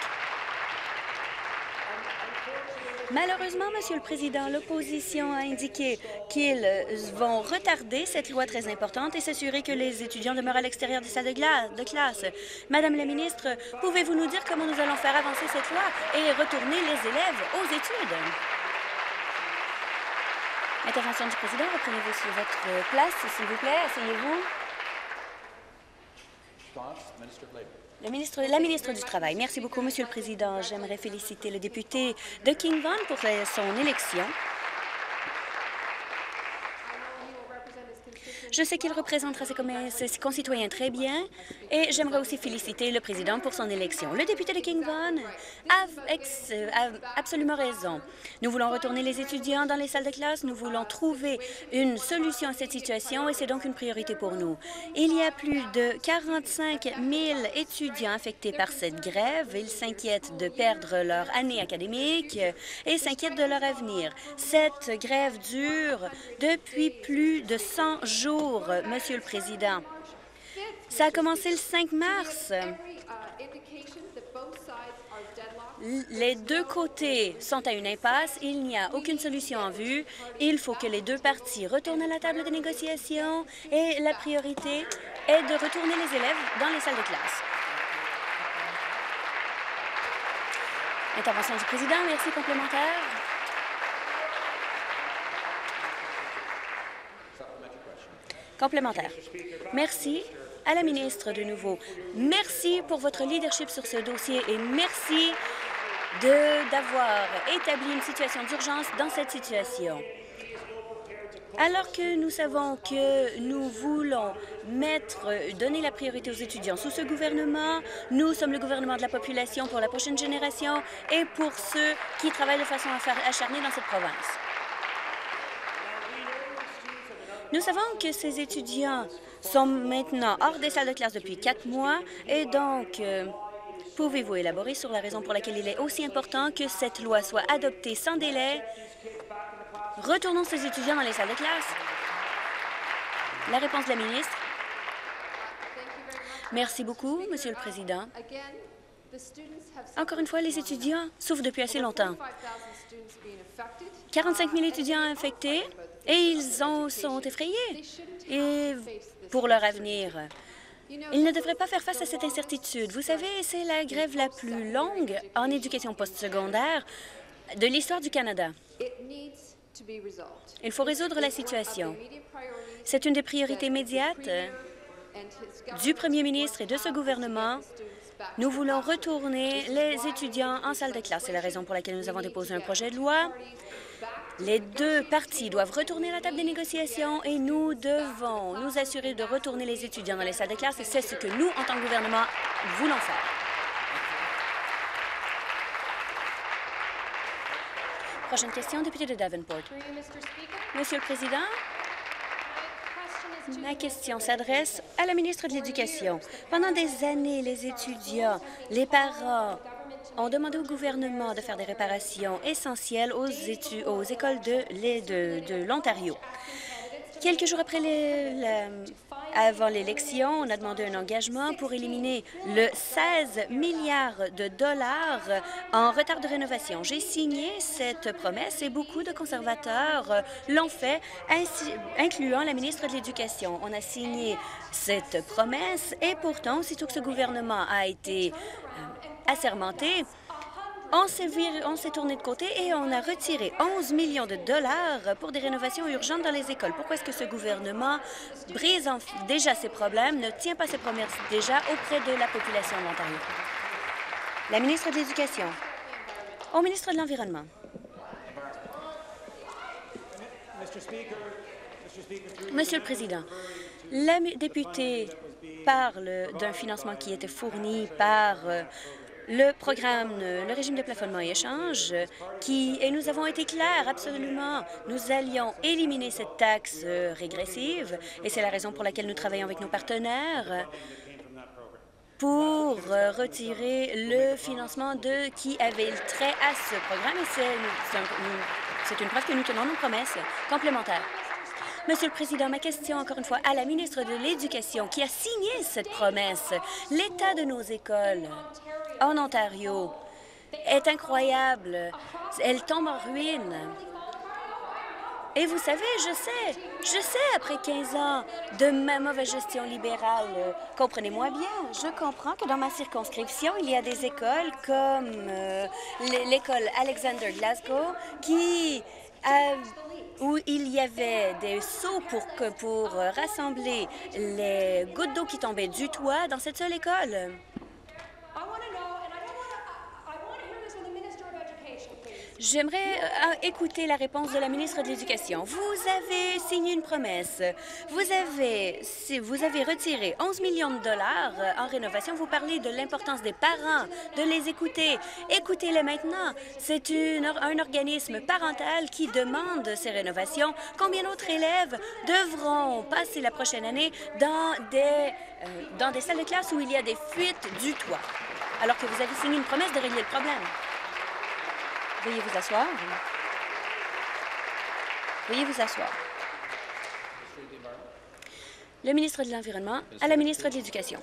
Malheureusement, Monsieur le Président, l'opposition a indiqué qu'ils vont retarder cette loi très importante et s'assurer que les étudiants demeurent à l'extérieur des salles de classe. Madame la ministre, pouvez-vous nous dire comment nous allons faire avancer cette loi et retourner les élèves aux études? Intervention du président, reprenez-vous sur votre place, s'il vous plaît. Asseyez-vous. La ministre du Travail. Merci beaucoup, Monsieur le Président. J'aimerais féliciter le député de King Vaughan pour son élection. Je sais qu'il représentera ses concitoyens très bien et j'aimerais aussi féliciter le président pour son élection. Le député de King Vaughan a absolument raison. Nous voulons retourner les étudiants dans les salles de classe. Nous voulons trouver une solution à cette situation et c'est donc une priorité pour nous. Il y a plus de 45 000 étudiants affectés par cette grève. Ils s'inquiètent de perdre leur année académique et s'inquiètent de leur avenir. Cette grève dure depuis plus de 100 jours. Monsieur le Président. Ça a commencé le 5 mars. Les deux côtés sont à une impasse. Il n'y a aucune solution en vue. Il faut que les deux parties retournent à la table de négociation et la priorité est de retourner les élèves dans les salles de classe. Intervention du président. Merci. Complémentaire. Complémentaire. Merci à la ministre de nouveau. Merci pour votre leadership sur ce dossier et merci d'avoir établi une situation d'urgence dans cette situation. Alors que nous savons que nous voulons donner la priorité aux étudiants sous ce gouvernement, nous sommes le gouvernement de la population pour la prochaine génération et pour ceux qui travaillent de façon acharnée dans cette province. Nous savons que ces étudiants sont maintenant hors des salles de classe depuis 4 mois et donc, pouvez-vous élaborer sur la raison pour laquelle il est aussi important que cette loi soit adoptée sans délai? Retournons ces étudiants dans les salles de classe. La réponse de la ministre. Merci beaucoup, Monsieur le Président. Encore une fois, les étudiants souffrent depuis assez longtemps. 45 000 étudiants infectés et ils sont effrayés pour leur avenir. Ils ne devraient pas faire face à cette incertitude. Vous savez, c'est la grève la plus longue en éducation postsecondaire de l'histoire du Canada. Il faut résoudre la situation. C'est une des priorités immédiates du premier ministre et de ce gouvernement. Nous voulons retourner les étudiants en salle de classe. C'est la raison pour laquelle nous avons déposé un projet de loi. Les deux parties doivent retourner à la table des négociations et nous devons nous assurer de retourner les étudiants dans les salles de classe et c'est ce que nous, en tant que gouvernement, voulons faire. Prochaine question, député de Davenport. Monsieur le Président, ma question s'adresse à la ministre de l'Éducation. Pendant des années, les étudiants, les parents ont demandé au gouvernement de faire des réparations essentielles aux écoles de l'Ontario. Quelques jours avant l'élection, on a demandé un engagement pour éliminer le 16 milliards de dollars en retard de rénovation. J'ai signé cette promesse et beaucoup de conservateurs l'ont fait, incluant la ministre de l'Éducation. On a signé cette promesse et pourtant, aussitôt que ce gouvernement a été assermenté, on s'est tourné de côté et on a retiré 11 millions de dollars pour des rénovations urgentes dans les écoles. Pourquoi est-ce que ce gouvernement brise déjà ses problèmes, ne tient pas ses promesses déjà auprès de la population de l'Ontario? La ministre de l'Éducation. Au ministre de l'Environnement. Monsieur le Président, la députée parle d'un financement qui était fourni par le programme, le régime de plafonnement et échange, et nous avons été clairs, absolument. Nous allions éliminer cette taxe régressive, et c'est la raison pour laquelle nous travaillons avec nos partenaires pour retirer le financement qui avait trait à ce programme, et c'est une preuve que nous tenons nos promesses complémentaires. Monsieur le Président, ma question, encore une fois, à la ministre de l'Éducation qui a signé cette promesse. L'état de nos écoles en Ontario est incroyable. Elles tombent en ruine. Et vous savez, je sais, après 15 ans de ma mauvaise gestion libérale, comprenez-moi bien, je comprends que dans ma circonscription, il y a des écoles comme l'école Alexander Glasgow où il y avait des seaux pour rassembler les gouttes d'eau qui tombaient du toit dans cette seule école. J'aimerais écouter la réponse de la ministre de l'Éducation. Vous avez signé une promesse. Vous avez retiré 11 millions de dollars en rénovation. Vous parlez de l'importance des parents, de les écouter. Écoutez-les maintenant. C'est un organisme parental qui demande ces rénovations. Combien d'autres élèves devront passer la prochaine année dans des salles de classe où il y a des fuites du toit, alors que vous avez signé une promesse de régler le problème? Veuillez vous asseoir. Veuillez vous asseoir. Le ministre de l'Environnement à la ministre de l'Éducation.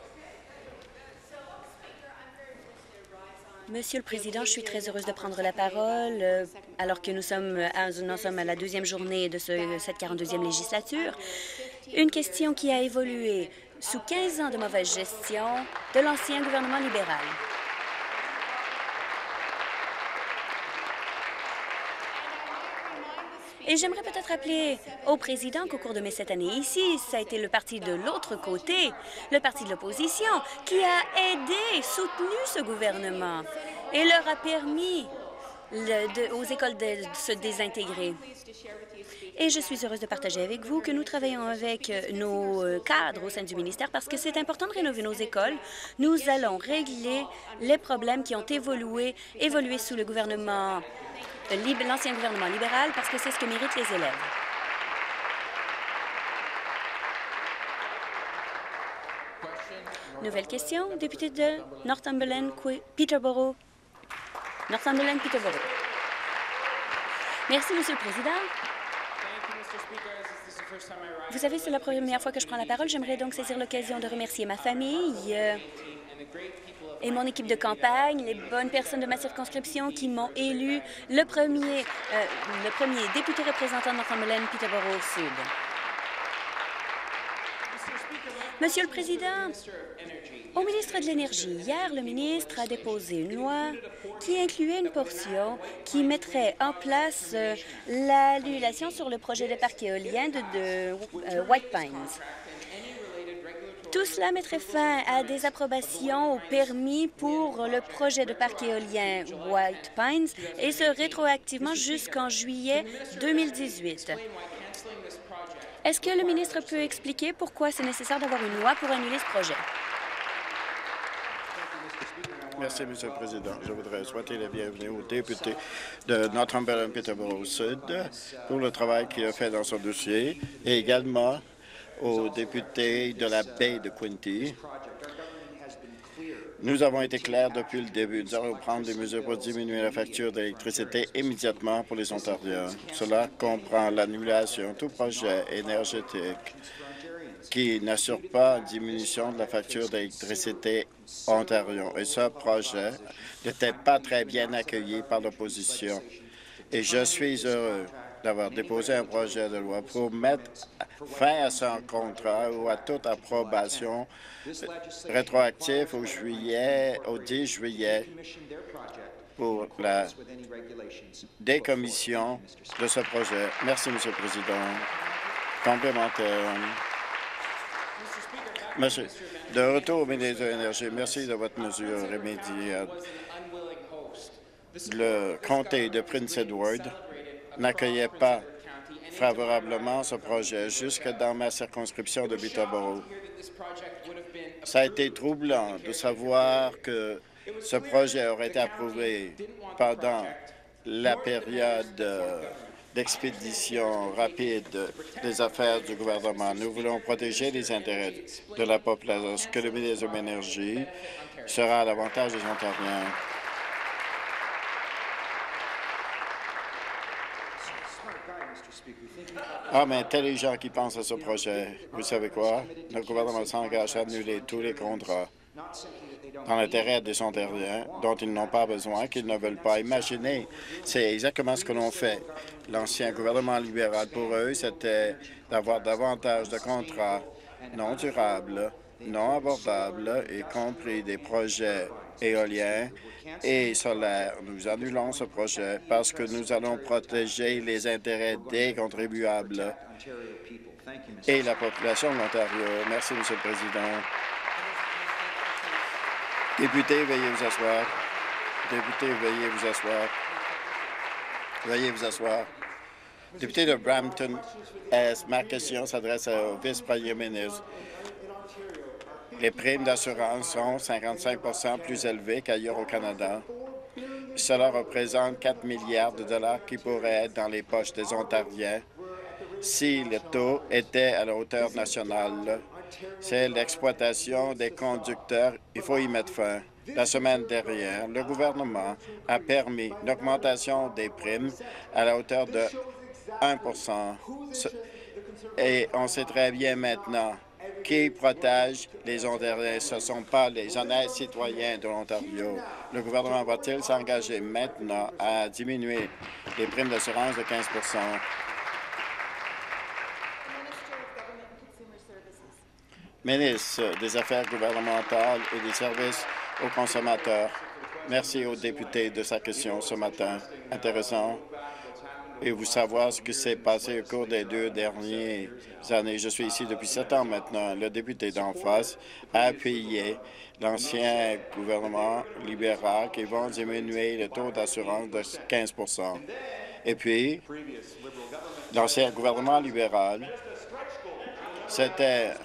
Monsieur le Président, je suis très heureuse de prendre la parole alors que nous sommes à la deuxième journée de cette 42e législature. Une question qui a évolué sous 15 ans de mauvaise gestion de l'ancien gouvernement libéral. Et j'aimerais peut-être rappeler au président qu'au cours de cette année ici, ça a été le parti de l'autre côté, le parti de l'opposition, qui a aidé, soutenu ce gouvernement et leur a permis aux écoles de se désintégrer. Et je suis heureuse de partager avec vous que nous travaillons avec nos cadres au sein du ministère parce que c'est important de rénover nos écoles. Nous allons régler les problèmes qui ont évolué sous le gouvernement l'ancien gouvernement libéral, parce que c'est ce que méritent les élèves. Nouvelle question, député de Northumberland, Peterborough. Northumberland, Peterborough. Merci, Monsieur le Président. Vous savez, c'est la première fois que je prends la parole. J'aimerais donc saisir l'occasion de remercier ma famille et mon équipe de campagne, les bonnes personnes de ma circonscription qui m'ont élu le premier député représentant de Northumberland, Peterborough Sud. Monsieur le Président, au ministre de l'Énergie, hier, le ministre a déposé une loi qui incluait une portion qui mettrait en place l'annulation sur le projet de parc éolien de White Pines. Tout cela mettrait fin à des approbations au permis pour le projet de parc éolien White Pines et ce rétroactivement jusqu'en juillet 2018. Est-ce que le ministre peut expliquer pourquoi c'est nécessaire d'avoir une loi pour annuler ce projet? Merci, M. le Président. Je voudrais souhaiter la bienvenue au député de Northumberland Peterborough Sud pour le travail qu'il a fait dans son dossier et également aux députés de la baie de Quinte. Nous avons été clairs depuis le début. Nous allons prendre des mesures pour diminuer la facture d'électricité immédiatement pour les Ontariens. Cela comprend l'annulation de tout projet énergétique qui n'assure pas une diminution de la facture d'électricité Ontario. Et ce projet n'était pas très bien accueilli par l'opposition. Et je suis heureux d'avoir déposé un projet de loi pour mettre fin à son contrat ou à toute approbation rétroactive au 10 juillet pour la décommission de ce projet. Merci, M. le Président. Complémentaire. Monsieur, de retour au ministre de l'Énergie, merci de votre mesure immédiate. Le comté de Prince Edward n'accueillait pas favorablement ce projet jusque dans ma circonscription de Peterborough. Ça a été troublant de savoir que ce projet aurait été approuvé pendant la période d'expédition rapide des affaires du gouvernement. Nous voulons protéger les intérêts de la population. Ce que le ministre de l'Énergie sera à l'avantage des Ontariens. Mais intelligent qui pense à ce projet. Vous savez quoi? Le gouvernement s'engage à annuler tous les contrats dans l'intérêt des Ontariens dont ils n'ont pas besoin, qu'ils ne veulent pas imaginer. C'est exactement ce que l'on fait. L'ancien gouvernement libéral, pour eux, c'était d'avoir davantage de contrats non durables, non abordables, y compris des projets éoliens et solaires. Nous annulons ce projet parce que nous allons protéger les intérêts des contribuables et la population de l'Ontario. Merci, M. le Président. Député, veuillez vous asseoir. Député, veuillez vous asseoir. Veuillez vous asseoir. Député de Brampton Est, ma question s'adresse au vice-premier ministre. Les primes d'assurance sont 55 plus élevées qu'ailleurs au Canada. Cela représente 4 milliards de dollars qui pourraient être dans les poches des Ontariens si le taux était à la hauteur nationale. C'est l'exploitation des conducteurs. Il faut y mettre fin. La semaine dernière, le gouvernement a permis une augmentation des primes à la hauteur de 1 Et on sait très bien maintenant qui protège les Ontariens. Ce ne sont pas les honnêtes citoyens de l'Ontario. Le gouvernement va-t-il s'engager maintenant à diminuer les primes d'assurance de 15 Ministre des Affaires gouvernementales et des services aux consommateurs. Merci au député de sa question ce matin. Intéressant. Et vous savoir ce qui s'est passé au cours des 2 dernières années. Je suis ici depuis 7 ans maintenant. Le député d'en face a appuyé l'ancien gouvernement libéral qui va diminuer le taux d'assurance de 15 Et puis, l'ancien gouvernement libéral, c'était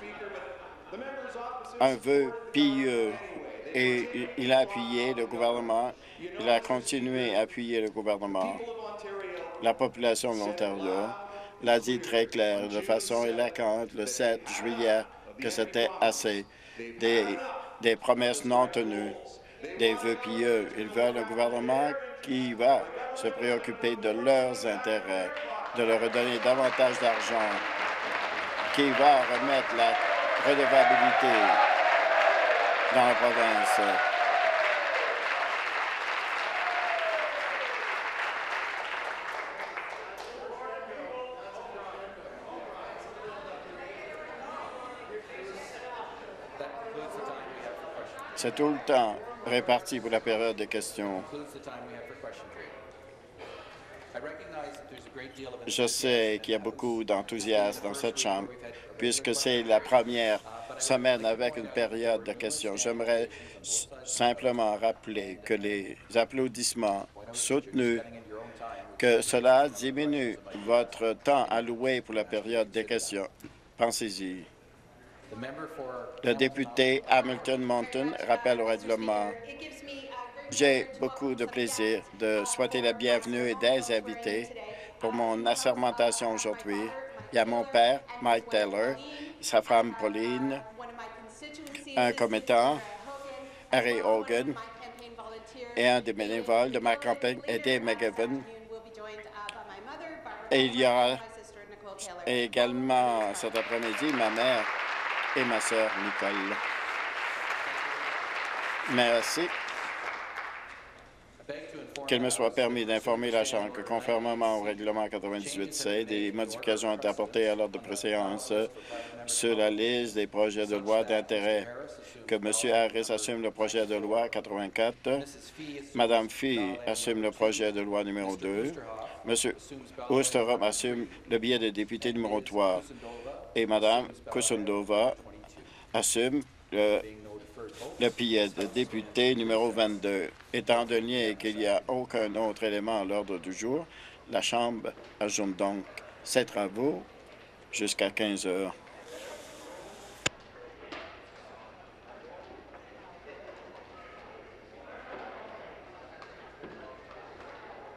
un vœu pieux et il a appuyé le gouvernement. Il a continué à appuyer le gouvernement. La population de l'Ontario l'a dit très clair, de façon éloquente, le 7 juillet, que c'était assez. Des promesses non tenues, des vœux pieux. Ils veulent un gouvernement qui va se préoccuper de leurs intérêts, de leur redonner davantage d'argent, qui va remettre la redevabilité dans la province. C'est tout le temps réparti pour la période de questions. Je sais qu'il y a beaucoup d'enthousiasme dans cette Chambre, puisque c'est la première semaine avec une période de questions. J'aimerais simplement rappeler que les applaudissements soutenus, que cela diminue votre temps alloué pour la période des questions. Pensez-y. Le député Hamilton-Moncton rappelle au règlement. J'ai beaucoup de plaisir de souhaiter la bienvenue et des invités pour mon assermentation aujourd'hui. Il y a mon père, Mike Taylor, sa femme Pauline, un commettant, Harry Hogan, et un des bénévoles de ma campagne, Eddie McGivern. Et il y aura également cet après-midi ma mère et ma sœur Nicole. Merci. Qu'il me soit permis d'informer la Chambre que, conformément au règlement 98C, des modifications ont été apportées à l'ordre de préséance sur la liste des projets de loi d'intérêt. Que M. Harris assume le projet de loi 84, Mme Fee assume le projet de loi numéro 2, M. Oosterhoff assume le billet de député numéro 3 et Mme Kusundova assume le billet de député numéro 22. Étant donné qu'il n'y a aucun autre élément à l'ordre du jour, la Chambre ajoute donc ces travaux jusqu'à 15 heures.